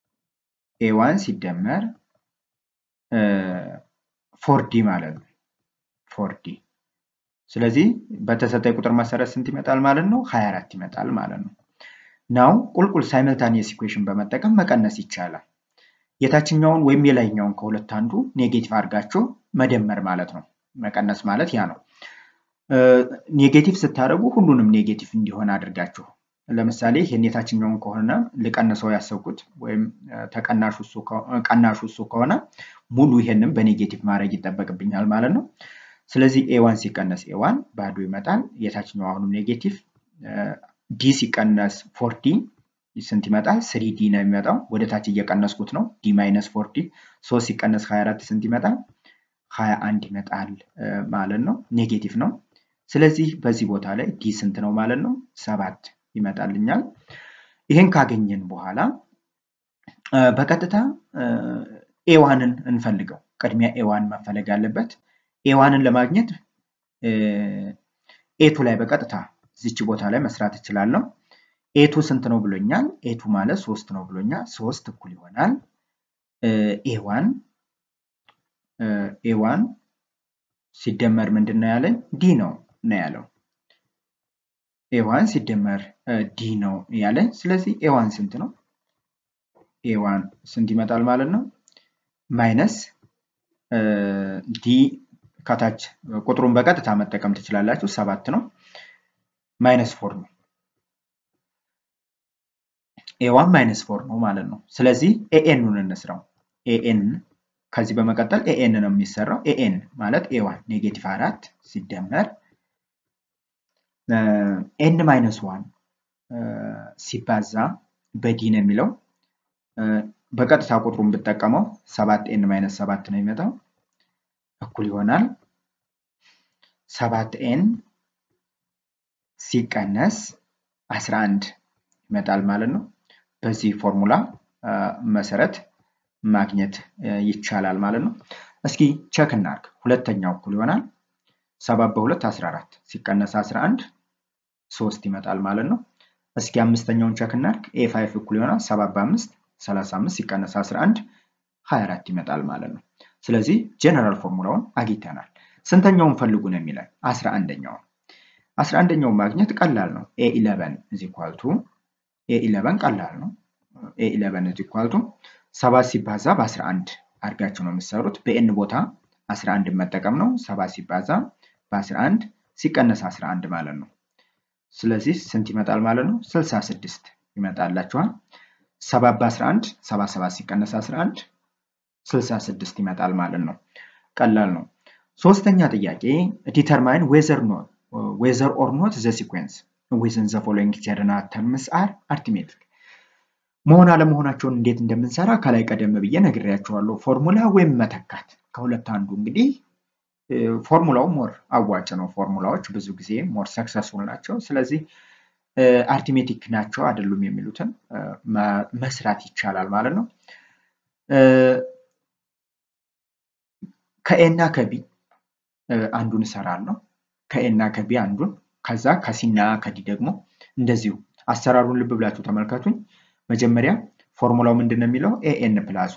Speaker 1: 4d ማለት ነው 4d ስለዚህ በተሰጠኝ ቁጥር መሰረት ስንት ይመጣል ማለት ነው 24 ይመጣል ማለት ነው now ቁልቁል simultaneous equation በመጠቀም መቀነስ ይቻላል የታችኛውን ወይም የላይኛውን ከሁለት አንዱ ኔጌቲቭ አድርጋችሁ መደመር ማለት ነው መቀነስ ማለት ያ ነው ኔጌቲቭ ስታደርጉ ሁሉንም ኔጌቲቭ እንዲሆን አድርጋችሁ ለምሳሌ ይሄን የታችኛውን ከሆነ ለቀነሰው ያሰብኩት ወይም ቀናሹ እሱ ከሆነ ሙሉ ይሄንን በኔጌቲቭ ማድረግ ይጠበቅብኛል ማለት ነው ስለዚህ a1 ሲቀነስ a1 ባዶ ይመጣል የታችኛው አሁንም ኔጌቲቭ d ሲቀነስ 4d ስንት ይመጣል 3d ነው የሚመጣው ወደ ታች እየቀነስኩት ነው d - 4d 3 ሲቀነስ 24 ስንት ይመጣል 21 ይመጣል ማለት ነው ኔጌቲቭ ነው ስለዚህ በዚህ ቦታ ላይ d ስንት ነው ማለት ነው 7 ይመጣልኛል ይሄን ካገኘን በኋላ በቀጥታ a1ን እንፈልገው ቅድሚያ a1 መፈለግ አለበት a1ን ለማግኘት a2 ላይ በቀጥታ እዚች ቦታ ላይ መስራት ይችላልው a2 ስንት ነው ብሎኛል a2 ማለት 3 ነው ብሎኛል 3 እኩል ይሆናል a1 ሲደመር ምንድነው ያለኝ d ነው ያለው a1 ሲደመር d ነው ያለኝ ስለዚህ a1 ስንት ነው a1 ስንት ይመጣል ማለት ነው ማይነስ d ከታች ቁጥሩን በቀጥታ መጠቀም ትችላላችሁ 7 ነው ማይነስ 4 ነው a1 ማይነስ 4 ነው ማለት ነው ስለዚህ an-ን እንስራው an ከዚህ በመቀጠል an ነው የሚሰራው an ማለት a1 ኔጌቲቭ 4 ሲደመር n-1 ሲባዛ በd ነው የሚለው በቀጥታ ቁጥሩን ብትጠቀመው 7n-7 ነው የሚመጣው እኩል ይሆናል 7n ሲቀነስ 11 ይመጣል ማለት ነው በዚህ ፎርሙላ መሰረት ማግኘት ይቻላል ማለት ነው እስኪ ቼክ እናርግ ሁለተኛው እኩል ይሆናል 7 በ2 14 ሲቀነስ 11 3 ይመጣል ማለት ነው እስኪ አምስተኛውን ቼክ እናርግ a5 እኩል ይሆናል 7 በ5 35 ሲቀነስ 11 24 ይመጣል ማለት ነው ስለዚህ ጀነራል ፎርሙላውን አግኝተናል ስንተኛውን ፈልጉ ነው የሚለው 11ኛው ማግኘት ቀላል ነው a11 a11 ቀላል ነው a11 7 ሲባዛ በ11 አድርጋችሁ ነው የምትሰሩት በn ቦታ 11 መጠቀም ነው 7 ሲባዛ በ11 ሲቀነስ 11 ማለት ነው ስለዚህ ስንት ይመጣል ማለት ነው 66 ይመጣላችኋል 7 በ11 77 ሲቀነስ 11 66 ይመጣል ማለት ነው ቀላል ነው ሶስተኛ ጥያቄ determine whether or not the sequence within the following journal terms are arithmetic መሆን አለመሆናቸውን እንዴት እንደምንሰራ ከላይ ቀደም ብዬ ነግሬያችኋለሁ ፎርሙላ ወይም መተካት ከሁለት አንዱ እንግዲህ ፎርሙላው ሞር አዋጭ ነው ፎርሙላዎች ብዙ ጊዜ ሞር ሰክሰስፉል ናቸው ስለዚህ አርithmetic ናቸው አይደሉም የሚሉትን መስራት ይቻላል ማለት ነው ከኤና ከቢ አንዱን ሰራለሁ ከኤና ከቢ አንዱን ከዛ ከሲና ከዲ ደግሞ እንደዚሁ አሰራሩን ልብ ብላችሁ ተመልከቱኝ መጀመሪያ ፎርሙላው ምንድነው የሚለው an plus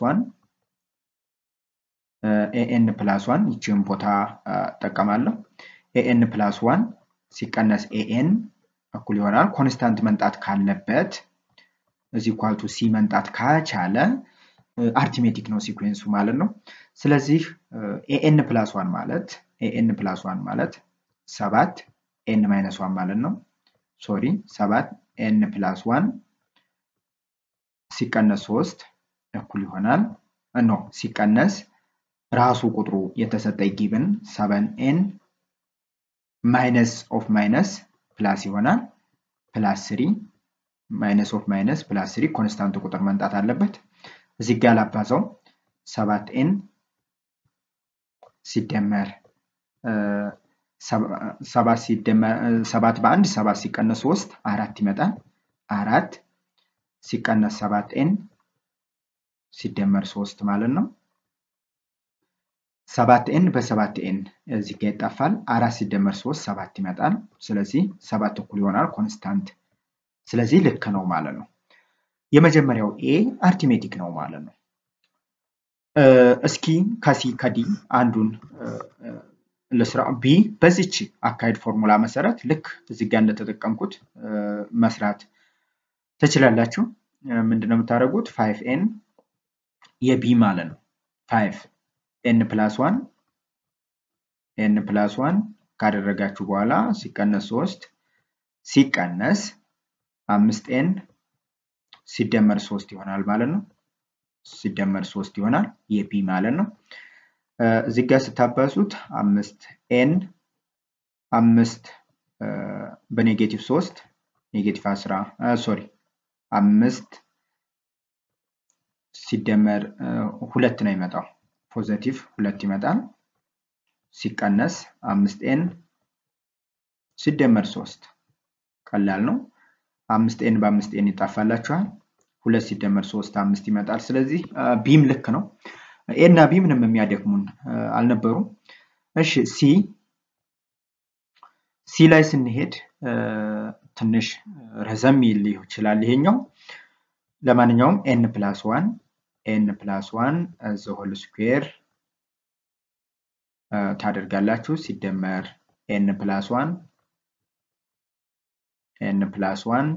Speaker 1: 1 ይቺን ቦታ ተጠቀማለሁ an plus 1 ሲቀነስ an እኩል ይሆናል ኮንስታንት መንጣት ካለበት እዚ ኢኳል ቱ c መንጣት ካቻለ አርithmetic ነው ሲኩዌንሱ ማለት ነው ስለዚህ an plus 1 ማለት 7 n minus 1 ማለት ነው ሶሪ 7 n plus 1 ሲቀነስ 3 እኩል ይሆናል ኖ ሲቀነስ ራሱ ቁጥሩ የተሰጠይ ጊቭን 7n minus of minus plus ይሆናል plus 3 minus of minus plus 3 ኮንስታንት ቁጥር መንጣት አለበት እዚህ ጋር ላባዛው 7n ሲደመር 7 በአንድ 7 ሲቀነስ 3 4 ይመጣል 4 ሲቀነስ 7n ሲደመር 3 ማለት ነው 7n በ7n እዚህ ጋር ይጣፋል 4 ሲደመር 3 7 ይመጣል ስለዚህ 7 እኩል ይሆናል ኮንስታንት ስለዚህ ልክ ነው ማለት ነው የመጀመሪያው a አርithmetic ነው ማለት ነው እስኪ ከሲ ከዲ አንዱን ለስራ b በዚች አካይድ ፎርሙላ መሰረት ልክ እዚህ ጋር እንደተጠቀምኩት መስራት ትችላላችሁ ምንድነው የምታደርጉት 5n የb ማለት ነው 5n plus 1 ካደረጋችሁ በኋላ ሲቀነስ 3 ሲቀነስ 5n ሲደመር 3 ይሆናል ማለት ነው ሲደመር 3 ይሆናል የb ማለት ነው እዚህ ጋር ስታባዙት 5n 5 በኔጌቲቭ 3 ኔጌቲቭ 10 ሶሪ 5 ሲደመር 2 ነው ይመጣው ፖዚቲቭ 2 ይመጣል ሲቀነስ 5n ሲደመር 3 ቀላል ነው 5n በ5n ይጣፋላችኋል 2 ሲደመር 3 5 ይመጣል ስለዚህ ቢም ልክ ነው a እና b ምንም የሚያደክሙን አልነበሩም እሺ c ላይ ስንሄድ ትንሽ ረዘም ይችላል ይሄኛው ለማንኛውም n plus 1 as a whole square ታደርጋላችሁ ሲደመር n plus 1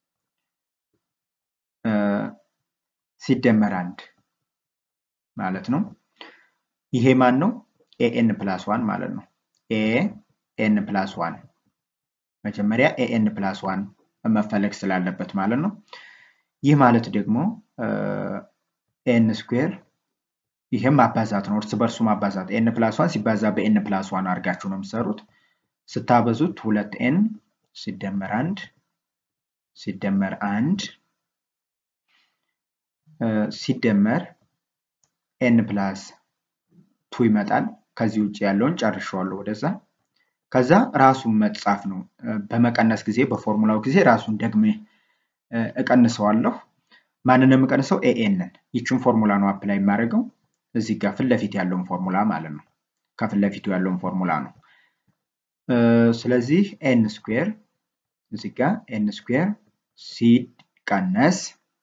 Speaker 1: ሲደመር 1 ማለት ነው ይሄ ማን ነው an plus 1 ማለት ነው an plus 1 መጀመሪያ an plus 1 መፈለግ ስላለበት ማለት ነው ይህ ማለት ደግሞ n ስኩዌር ይሄም ማባዛት ነው እርስ በርሱ ማባዛት n plus 1 ሲባዛ በn plus 1 አድርጋችሁ ነው የምትሰሩት ስታበዙት 2n ሲደመር 1 ሲደመር n plus 2 ይመጣል ከዚህ ውጪ ያለውን ጨርሻለሁ ወደዛ ከዛ ራሱን መጻፍ ነው በመቀነስ ጊዜ በፎርሙላው ጊዜ ራሱን ደግሜ እቀንሰዋለሁ ማንንም እቀንሰው an ይችን ፎርሙላ ነው አፕላይ ማድረገው እዚህ ጋር ፍል ለፊት ያለውን ፎርሙላ ማለት ነው ከፍል ለፊቱ ያለውን ፎርሙላ ነው ስለዚህ n ስኩዌር እዚህ ጋር n ስኩዌር ሲቀነስ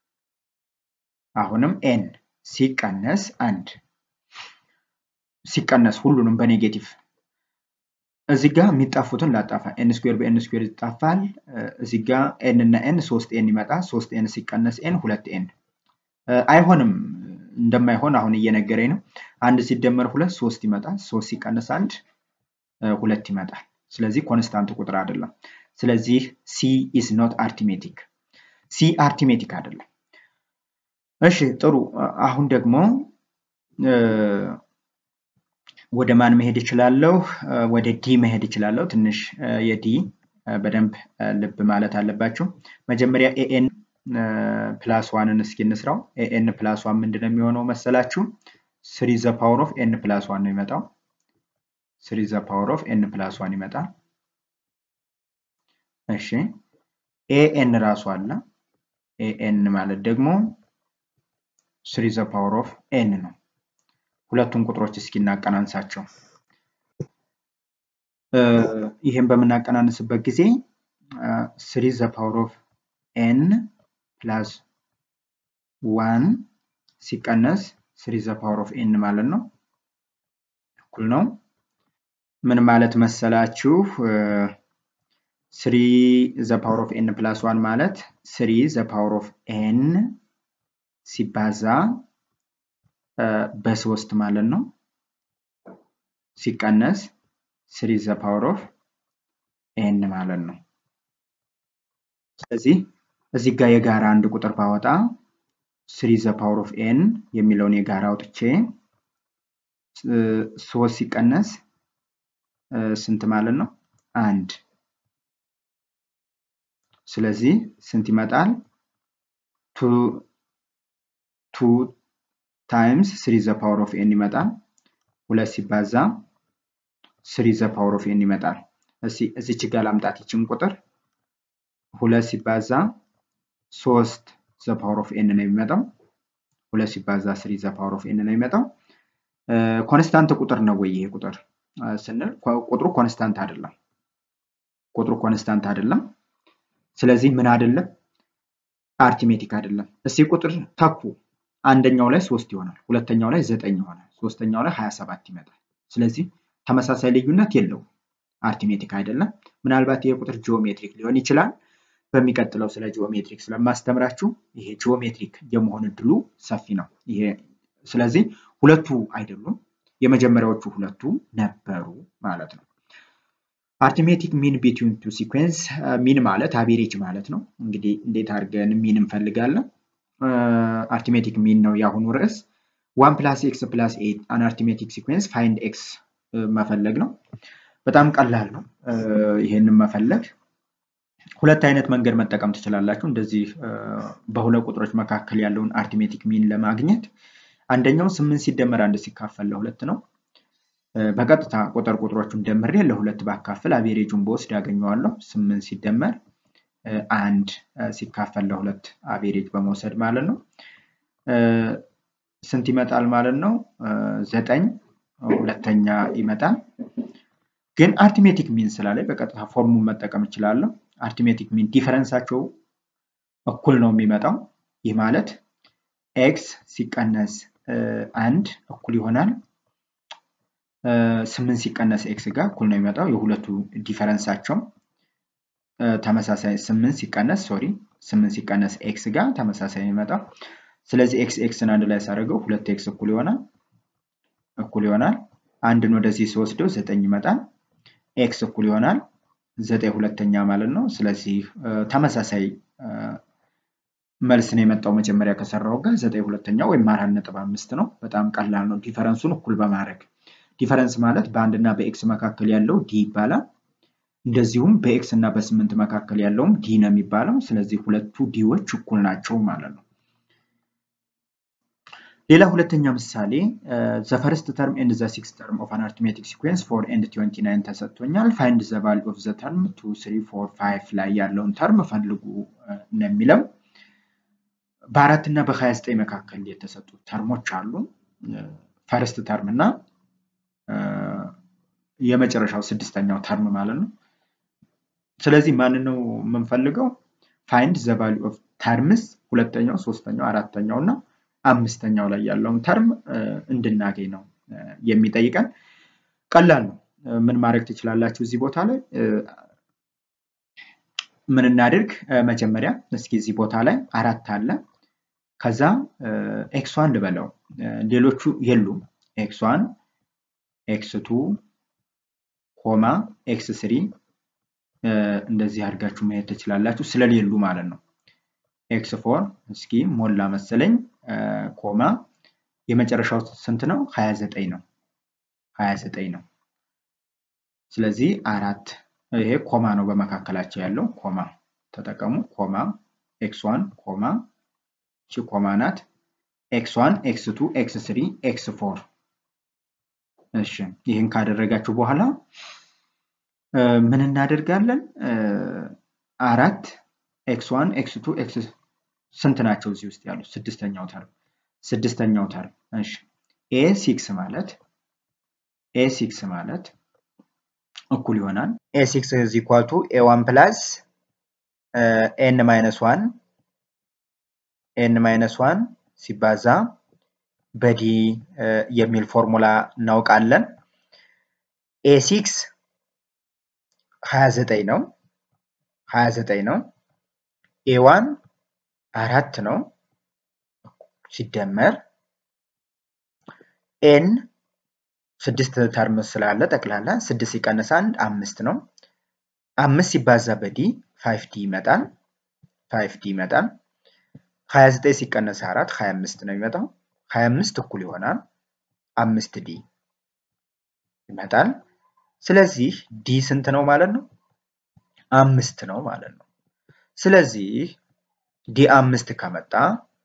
Speaker 1: አሁንም n ሲቀነስ 1 ሲቀነስ ሁሉንም በኔጌቲቭ እዚህ ጋር የሚጣፉትን ላጣፋ n ስኩዌር በn ስኩዌር ይጣፋል እዚህ ጋር n እና n 3n ይመጣል 3n ሲቀነስ n 2n አይሆንም እንደማይሆን አሁን እየነገረኝ ነው 1 ሲደመር 2 3 ይመጣል 3 ሲቀነስ 1 2 ይመጣል ስለዚህ ኮንስታንት ቁጥር አይደለም ስለዚህ c is not arithmetic c arithmetic አይደለም እሺ ጥሩ አሁን ደግሞ ወደ ማን መሄድ ይችላልው ወደ d መሄድ ይችላልው ትንሽ የd በደንብ ልብ ማለት አለባችሁ መጀመሪያ an plus 1 ን እስኪ እንስራው an plus 1 ምንድነው የሚሆነው መሰላችሁ 3 the power of n plus 1 ነው ይመጣው 3 the power of n plus 1 ይመጣል እሺ an ራሱ አለ an ማለት ደግሞ 3 the power of n ነው ሁለቱን ቁጥሮች እስኪ እናቀናንሳቸው ይሄን በመናቀናንስበት ጊዜ 3 the power of n plus 1 ሲቀነስ 3 the power of n ማለት ነው እኩል ነው ምን ማለት መሰላችሁ 3 the power of n plus 1 ማለት 3 the power of n ሲባዛ በ3 ማለት ነው ሲቀነስ 3 the power of n ማለት ነው ስለዚህ እዚህ ጋር የጋራ አንድ ቁጥር ባወጣ 3 the power of n የሚለውን የጋራ አውጥቼ 3 ሲቀነስ ስንት ማለት ነው 1 ስለዚህ ስንት ይመጣል 2 times 3 the power of n ይመጣል 2 ሲባዛ 3 the power of n ይመጣል እዚች ጋር ላምጣት ይችን ቁጥር 2 ሲባዛ 3 the power of n ነው የሚመጣው 2 ሲባዛ 3 the power of n ነው የሚመጣው ኮንስታንት ቁጥር ነው ወይ ይሄ ቁጥር ስንል ቁጥሩ ኮንስታንት አይደለም ስለዚህ ምን አይደለም አርትሜቲክ አይደለም እሺ ቁጥር ተኩ አንደኛው ላይ 3 ይሆናል ሁለተኛው ላይ 9 ይሆናል ሶስተኛው ላይ 27 ይመጣል ስለዚህ ተመሳሳይ ልዩነት የለውም አርትሜቲክ አይደለም ምናልባት ይሄ ቁጥር ጂኦሜትሪክ ሊሆን ይችላል በሚቀጥለው ስለ ጂኦሜትሪክ ስለማስተምራችሁ ይሄ ጂኦሜትሪክ የመሆን እድሉ ሰፊ ነው ይሄ ስለዚህ ሁለቱ አይደሉም የመጀመሪያዎቹ ሁለቱ ነበሩ ማለት ነው arithmetic mean between two sequence mean ማለት average ማለት ነው እንግዲህ እንዴት አድርገን mean እንፈልጋለን arithmetic mean ነው ያሁኑ ርዕስ 1 plus x plus 8 an arithmetic sequence find x መፈለግ ነው በጣም ቀላል ነው ይሄንን መፈለግ ሁለት አይነት መንገድ መጠቀም ትችላላችሁ እንደዚህ በሁለት ቁጥሮች መካከል ያለውን arithmetic mean ለማግኘት አንደኛው 8 ሲደመር 1 ሲካፈል ለ2 ነው በቀጥታ ቁጥሮቹን ደምሬ ለ2 ባካፈል አቬሬጁን በወስድ ያገኘዋለሁ 8 ሲደመር 1 ሲካፈል ለ2 አቬሬጅ በመውሰድ ማለት ነው ስንት ይመጣል ማለት ነው 9 ሁለተኛ ይመጣል ግን arithmetic mean ስላለ በቀጥታ ፎርሙን መጠቀም ይችላል arithmetic mean ዲፈረንሳቸው እኩል ነው የሚመጣው ይህ ማለት x ሲቀነስ 1 እኩል ይሆናል 8 ሲቀነስ x ጋር እኩል ነው የሚመጣው የሁለቱ ዲፈረንሳቸው ተመሳሳይ 8 ሲቀነስ x ጋር ተመሳሳይ የሚመጣው ስለዚህ x ን አንድ ላይ ሳደርገው 2x እኩል ይሆናል አንድን ወደዚህ ሲወስደው 9 ይመጣል x እኩል ይሆናል 9 ሁለተኛ ማለት ነው ስለዚህ ተመሳሳይ መልስ ነው የመጣው መጀመሪያ ከሰራው ጋር 9 ሁለተኛ ወይም 4.5 ነው በጣም ቀላል ነው ዲፈረንሱን እኩል በማድረግ ዲፈረንስ ማለት በአንድ እና በx መካከል ያለው d ይባላል እንደዚሁም በx እና በ8 መካከል ያለውም d ነው የሚባለው ስለዚህ ሁለቱ dዎች እኩል ናቸው ማለት ነው ሌላ ሁለተኛ ምሳሌ the first term and the sixth term of an arithmetic sequence 4 and 29 ተሰጥቶኛል find the value of the term 2 3 4 5 ላይ ያለውን term ፈልጉ ነው የሚለው በ4 እና በ29 መካከል የተሰጡ ተርሞች አሉ ፈርስት ተርም እና የመጨረሻው ስድስተኛው ተርም ማለት ነው ስለዚህ ማን ነው የምንፈልገው find the value of terms ሁለተኛው ሶስተኛው አራተኛው እና አምስተኛው ላይ ያለውን ተርም እንድናገኝ ነው የሚጠይቀን ቀላል ነው ምን ማድረግ ትችላላችሁ እዚህ ቦታ ላይ ምን እናድርግ መጀመሪያ እስኪ እዚህ ቦታ ላይ አራት አለ ከዛ x1 ልበለው ሌሎቹ የሉም x1 x2 ኮማ x3 እንደዚህ አድርጋችሁ ማየት ትችላላችሁ ስለሌሉ ማለት ነው x4 እስኪ ሞላ መሰለኝ ኮማ የመጨረሻው ስንት ነው 29 ነው ስለዚህ አራት ይሄ ኮማ ነው በመካከላቸው ያለው ኮማ ተጠቀሙ ኮማ x1 ኮማ ቺ ኮማ ናት x1 x2 x3 x4 እሺ ይሄን ካደረጋችሁ በኋላ ምን እናደርጋለን አራት x1 x2 x ስንት ናቸው እዚህ ውስጥ ያሉት ስድስተኛው ተርም እሺ a6 ማለት እኩል ይሆናል a6 is equal to a1 plus n minus 1 n minus 1 ሲባዛ በዲ የሚል ፎርሙላ እናውቃለን a6 29 ነው 29 ነው a1 4 ነው ሲደመር n 6 ተርም ስላለ ጠቅላላ 6 ሲቀነስ 1 5 ነው 5 ሲባዛ በዲ 5d ይመጣል 5d ይመጣል 29 ሲቀነስ 4 25 ነው የሚመጣው 25 እኩል ይሆናል 5d ይመጣል ስለዚህ d ስንት ነው ማለት ነው 5 ነው ማለት ነው ስለዚህ d 5 ከመጣ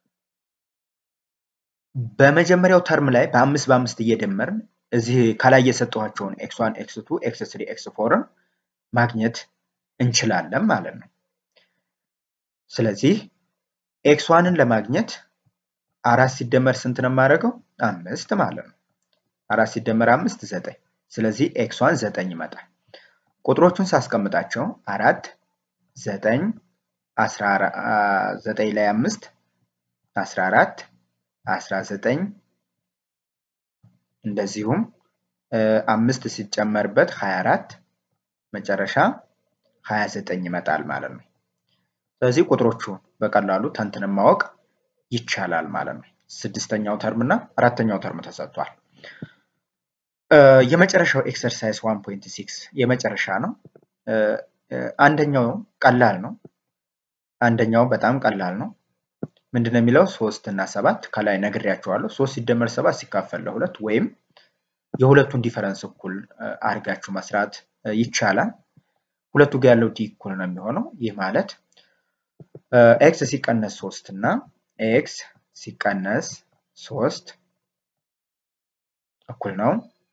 Speaker 1: በመጀመሪያው ተርም ላይ በ5 በ5 እየደመርን እዚህ ከላይ የሰጠኋቸውን x1 x2 x3 x4 ማግኘት እንችላለን ማለት ነው ስለዚህ x1ን ለማግኘት 4 ሲደመር ስንት ነው ማረገው 5 ማለት ነው 4 ሲደመር 5 9 ስለዚህ x1 9 ይመጣል ቁጥሮቹን ሳስቀምጣቸው 4 9 14 9 ላይ 5 14 19 እንደዚሁም 5 ሲጨመርበት 24 መጨረሻ 29 ይመጣል ማለት ነው ስለዚህ ቁጥሮቹ በቀላሉ ተንተን ማወቅ ይቻላል ማለት ነው ስድስተኛው ተርም እና አራተኛው ተርም ተሰጥቷል የመጨረሻው ኤክሰርሳይዝ 1.6 የመጨረሻ ነው አንደኛው ቀላል ነው አንደኛው በጣም ቀላል ነው ምንድነው የሚለው 3 እና 7 ከላይ ነግሬያችኋለሁ 3 ሲደመር 7 ሲካፈል ለ2 ወይም የሁለቱን ዲፈረንስ እኩል አርጋችሁ መስራት ይቻላል ሁለቱ ጋር ያለው ዲ እኩል ነው የሚሆነው ይህ ማለት x ሲቀነስ 3 እና x ሲቀነስ 3 እኩል ነው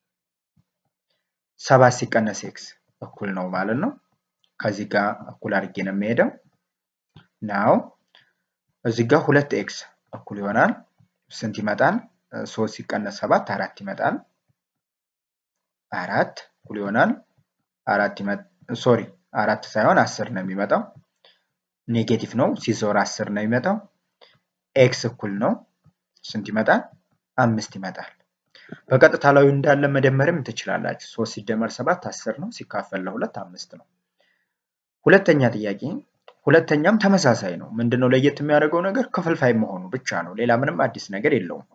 Speaker 1: 7 ሲቀነስ x እኩል ነው ማለት ነው ከዚህ ጋር እኩል አድርጌ ነው የሚሄደው now እዚህ ጋር 2x እኩል ይሆናል ስንት ይመጣል 3 ሲቀነስ 7 4 ይመጣል 4 እኩል ይሆናል 4 ሳይሆን 10 ነው የሚመጣው ኔጌቲቭ ነው ሲዞር 10 ነው የሚመጣው x እኩል ነው ስንት ይመጣል 5 ይመጣል በቀጥታ ላይ እንዳለ መደመርም ትችላላችሁ 3 ሲደመር 7 10 ነው ሲካፈል ለ2 5 ነው ሁለተኛ ጥያቄ ሁለተኛም ተመሳሳይ ነው ምንድነው ለየት የሚያደርገው ነገር ክፍልፋይ መሆኑ ብቻ ነው ሌላ ምንም አዲስ ነገር የለውም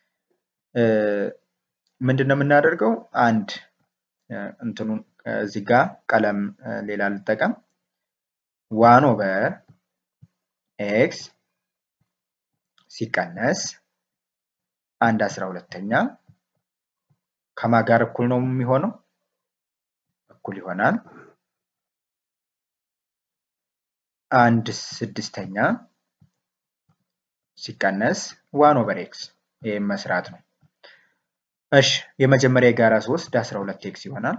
Speaker 1: ምንድነው የምናደርገው አንድ እንትኑን እዚህ ጋር ቀለም ሌላ ልጠቀም 1 over x ሲቀነስ 1 12ኛ ከማጋር እኩል ነው የሚሆነው እኩል ይሆናል 1 6ኛ ሲቀነስ 1 over x ይሄ መስራት ነው እሺ የመጀመሪያ የጋራ 3 12x ይሆናል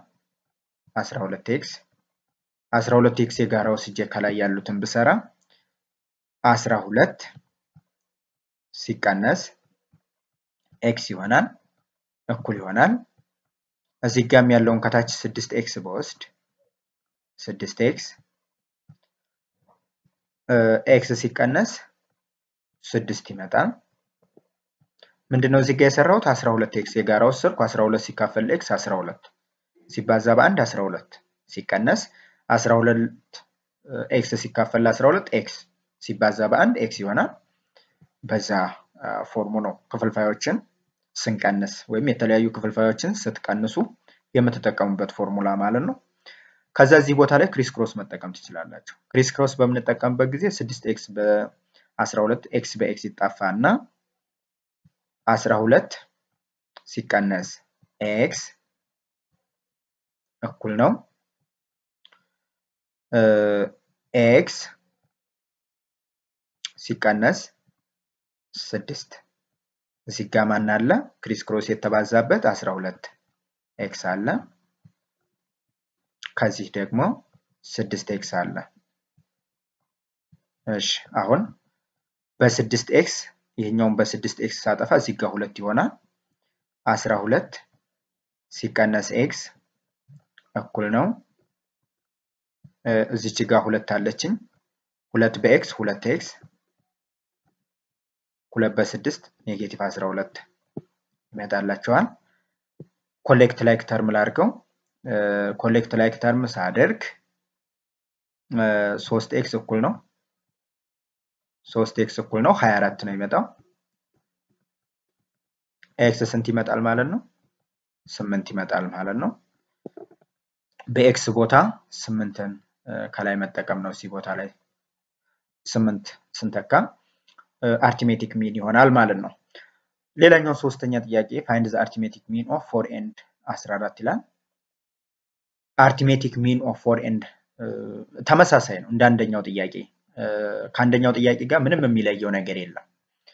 Speaker 1: 12x የጋራው ሲጀ ከላይ ያሉትን ብሰራ 12 ሲቀነስ x ይሆናል እኩል ይሆናል እዚህ ጋርም ያለውን ከታች 6x በወስድ 6x x ሲቀነስ 6 ይመጣል ምንድነው እዚህ ጋር የሰራሁት 12x የጋራው ወሰድኩ 12 ሲካፈል x 12 ሲባዛ በ1 12 ሲቀነስ 12 x ሲካፈል 12 x ሲባዛ በ1 x ይሆናል በዛ ፎርሙ ነው ክፍልፋዮችን ስንቀንስ ወይም የተለያዩ ክፍልፋዮችን ስትቀንሱ የምትጠቀሙበት ፎርሙላ ማለት ነው ከዛ እዚህ ቦታ ላይ ክሪስ ክሮስ መጠቀም ትችላላችሁ ክሪስ ክሮስ በመጠቀምበት ጊዜ 6x በ12 x በx ይጣፋና 12 ሲቀነስ x እኩል ነው x ሲቀነስ 6 እዚህ ጋር ማን አለ ክሪስ ክሮስ የተባዛበት 12 x አለ ከዚህ ደግሞ 6x አለ እሺ አሁን በ6x ይሄኛውን በ6x ሳጠፋ እዚህ ጋር 2 ይሆናል 12 ሲቀነስ x እኩል ነው እዚች ጋር 2 አለችኝ 2 በx 2x 2 በ6 ኔጌቲቭ 12 ይመጣላችኋል። ኮሌክት ላይክ ተርም ላድርገው። ኮሌክት ላይክ ተርም ሳደርግ 3x እኩል ነው 24 ነው የሚመጣው። x ስንት ይመጣል ማለት ነው? 8 ይመጣል ማለት ነው። በx ቦታ 8ን ከላይ መጠቀም ነው። እዚህ ቦታ ላይ 8 ስንተካ arithmetic mean ይሆናል ማለት ነው። ሌላኛው ሶስተኛ ጥያቄ find the arithmetic mean of 4 and 14 ይላል። arithmetic mean of 4 and ተመሳሳይ ነው እንዳንደኛው ጥያቄ። ከአንደኛው ጥያቄ ጋር ምንም የሚለየው ነገር የለም።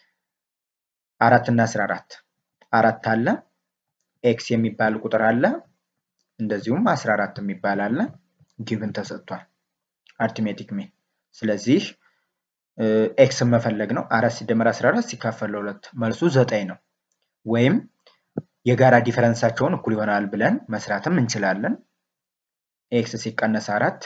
Speaker 1: 4 እና 14 4 አለ x የሚባል ቁጥር አለ እንደዚሁም 14 የሚባል አለ given ተሰጥቷል arithmetic mean። ስለዚህ x መፈለግ ነው። 4 ሲደመር 14 ሲካፈል ለ2 መልሱ 9 ነው። ወይም የጋራ ዲፈረንሳቸውን እኩል ይሆናል ብለን መስራትም እንችላለን። x ሲቀነስ 4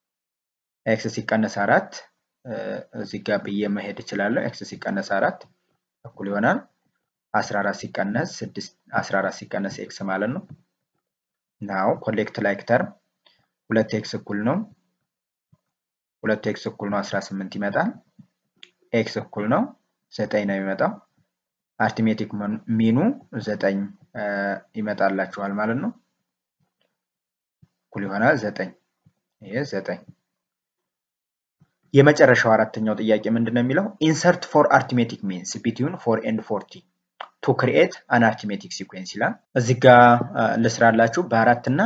Speaker 1: እዚህ ጋር ብዬ መሄድ እችላለሁ። x ሲቀነስ 4 እኩል ይሆናል 14 ሲቀነስ 6 14 ሲቀነስ x ማለት ነው። now collect like term 2x እኩል ነው 18 ይመጣል። x እኩል ነው 9 ነው የሚመጣው። arithmetic mean 9 ይመጣላችኋል ማለት ነው። እኩል ይሆናል 9 ይሄ 9። የመጨረሻው አራተኛው ጥያቄ ምንድነው የሚለው insert 4 arithmetic means between 4 and 40 to create an arithmetic sequence ይላል። እዚህ ጋር ልስራላችሁ በ4 እና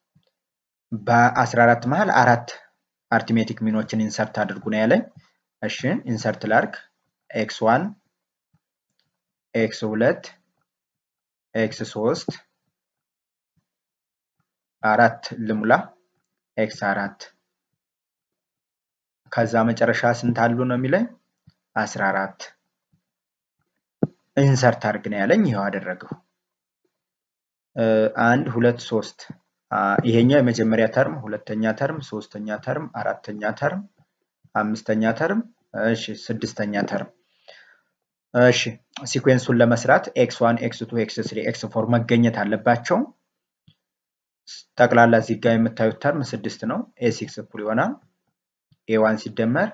Speaker 1: በ14 መሃል 4 arithmetic meanዎችን ኢንሰርት አድርጉ ነው ያለኝ። እሺ ኢንሰርት ላርክ x1 x2 x3 4 ልሙላ x4 ከዛ መጨረሻ ስንት አሉ ነው የሚለኝ 14 ኢንሰርት አድርግ ነው ያለኝ። ይሄው አደረገው 1 2 3 ይሄኛው የመጀመሪያ ተርም ሁለተኛ ተርም ሶስተኛ ተርም አራተኛ ተርም አምስተኛ ተርም እሺ ስድስተኛ ተርም። እሺ ሲኩዌንሱን ለመስራት x1 x2 x3 x4 መገኘት አለባቸው። ጠቅላላ እዚህ ጋር የምታዩት ተርም 6 ነው። a6 እኩል ይሆናል a1 ሲደመር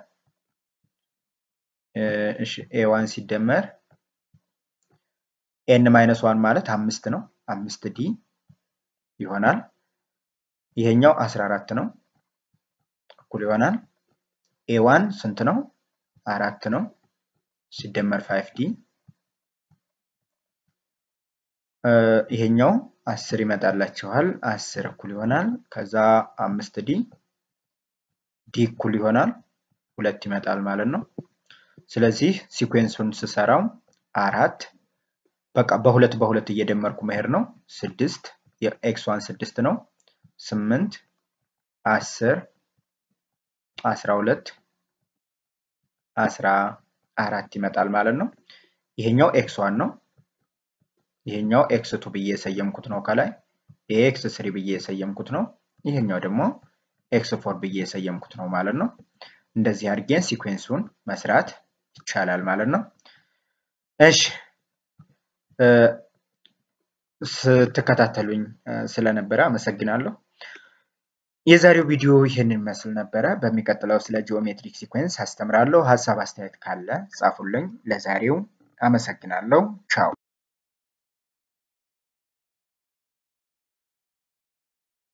Speaker 1: እሺ a1 ሲደመር n-1 ማለት 5 ነው 5d ይሆናል። ይሄኛው 14 ነው እኩል ይሆናል a1 ስንት ነው 4 ነው ሲደመር 5d ይሄኛው 10 ይመጣላችኋል 10 እኩል ይሆናል ከዛ 5d d እኩል ይሆናል 2 ይመጣል ማለት ነው። ስለዚህ ሲኩዌንሱን ስሰራው 4 በቃ በሁለት እየደመርኩ መሄድ ነው 6 የx1 6 ነው 8 10 12 14 ይመጣል ማለት ነው። ይሄኛው x1 ነው ይሄኛው x2 ብዬ ሰየምኩት ነው ከላይ x3 ብዬ ሰየምኩት ነው ይሄኛው ደግሞ x4 ብዬ ሰየምኩት ነው ማለት ነው። እንደዚህ አድርገን ሲኩዌንሱን መስራት ይቻላል ማለት ነው። እሺ ስትከታተሉኝ ስለነበረ አመሰግናለሁ። የዛሬው ቪዲዮ ይሄንን መስል ነበር። በሚቀጥለው ስለ ጂኦሜትሪክ ሲኩዌንስ አስተምራለሁ። ሐሳብ አስተያየት ካለ ጻፉልኝ። ለዛሬው አመሰግናለሁ። ቻው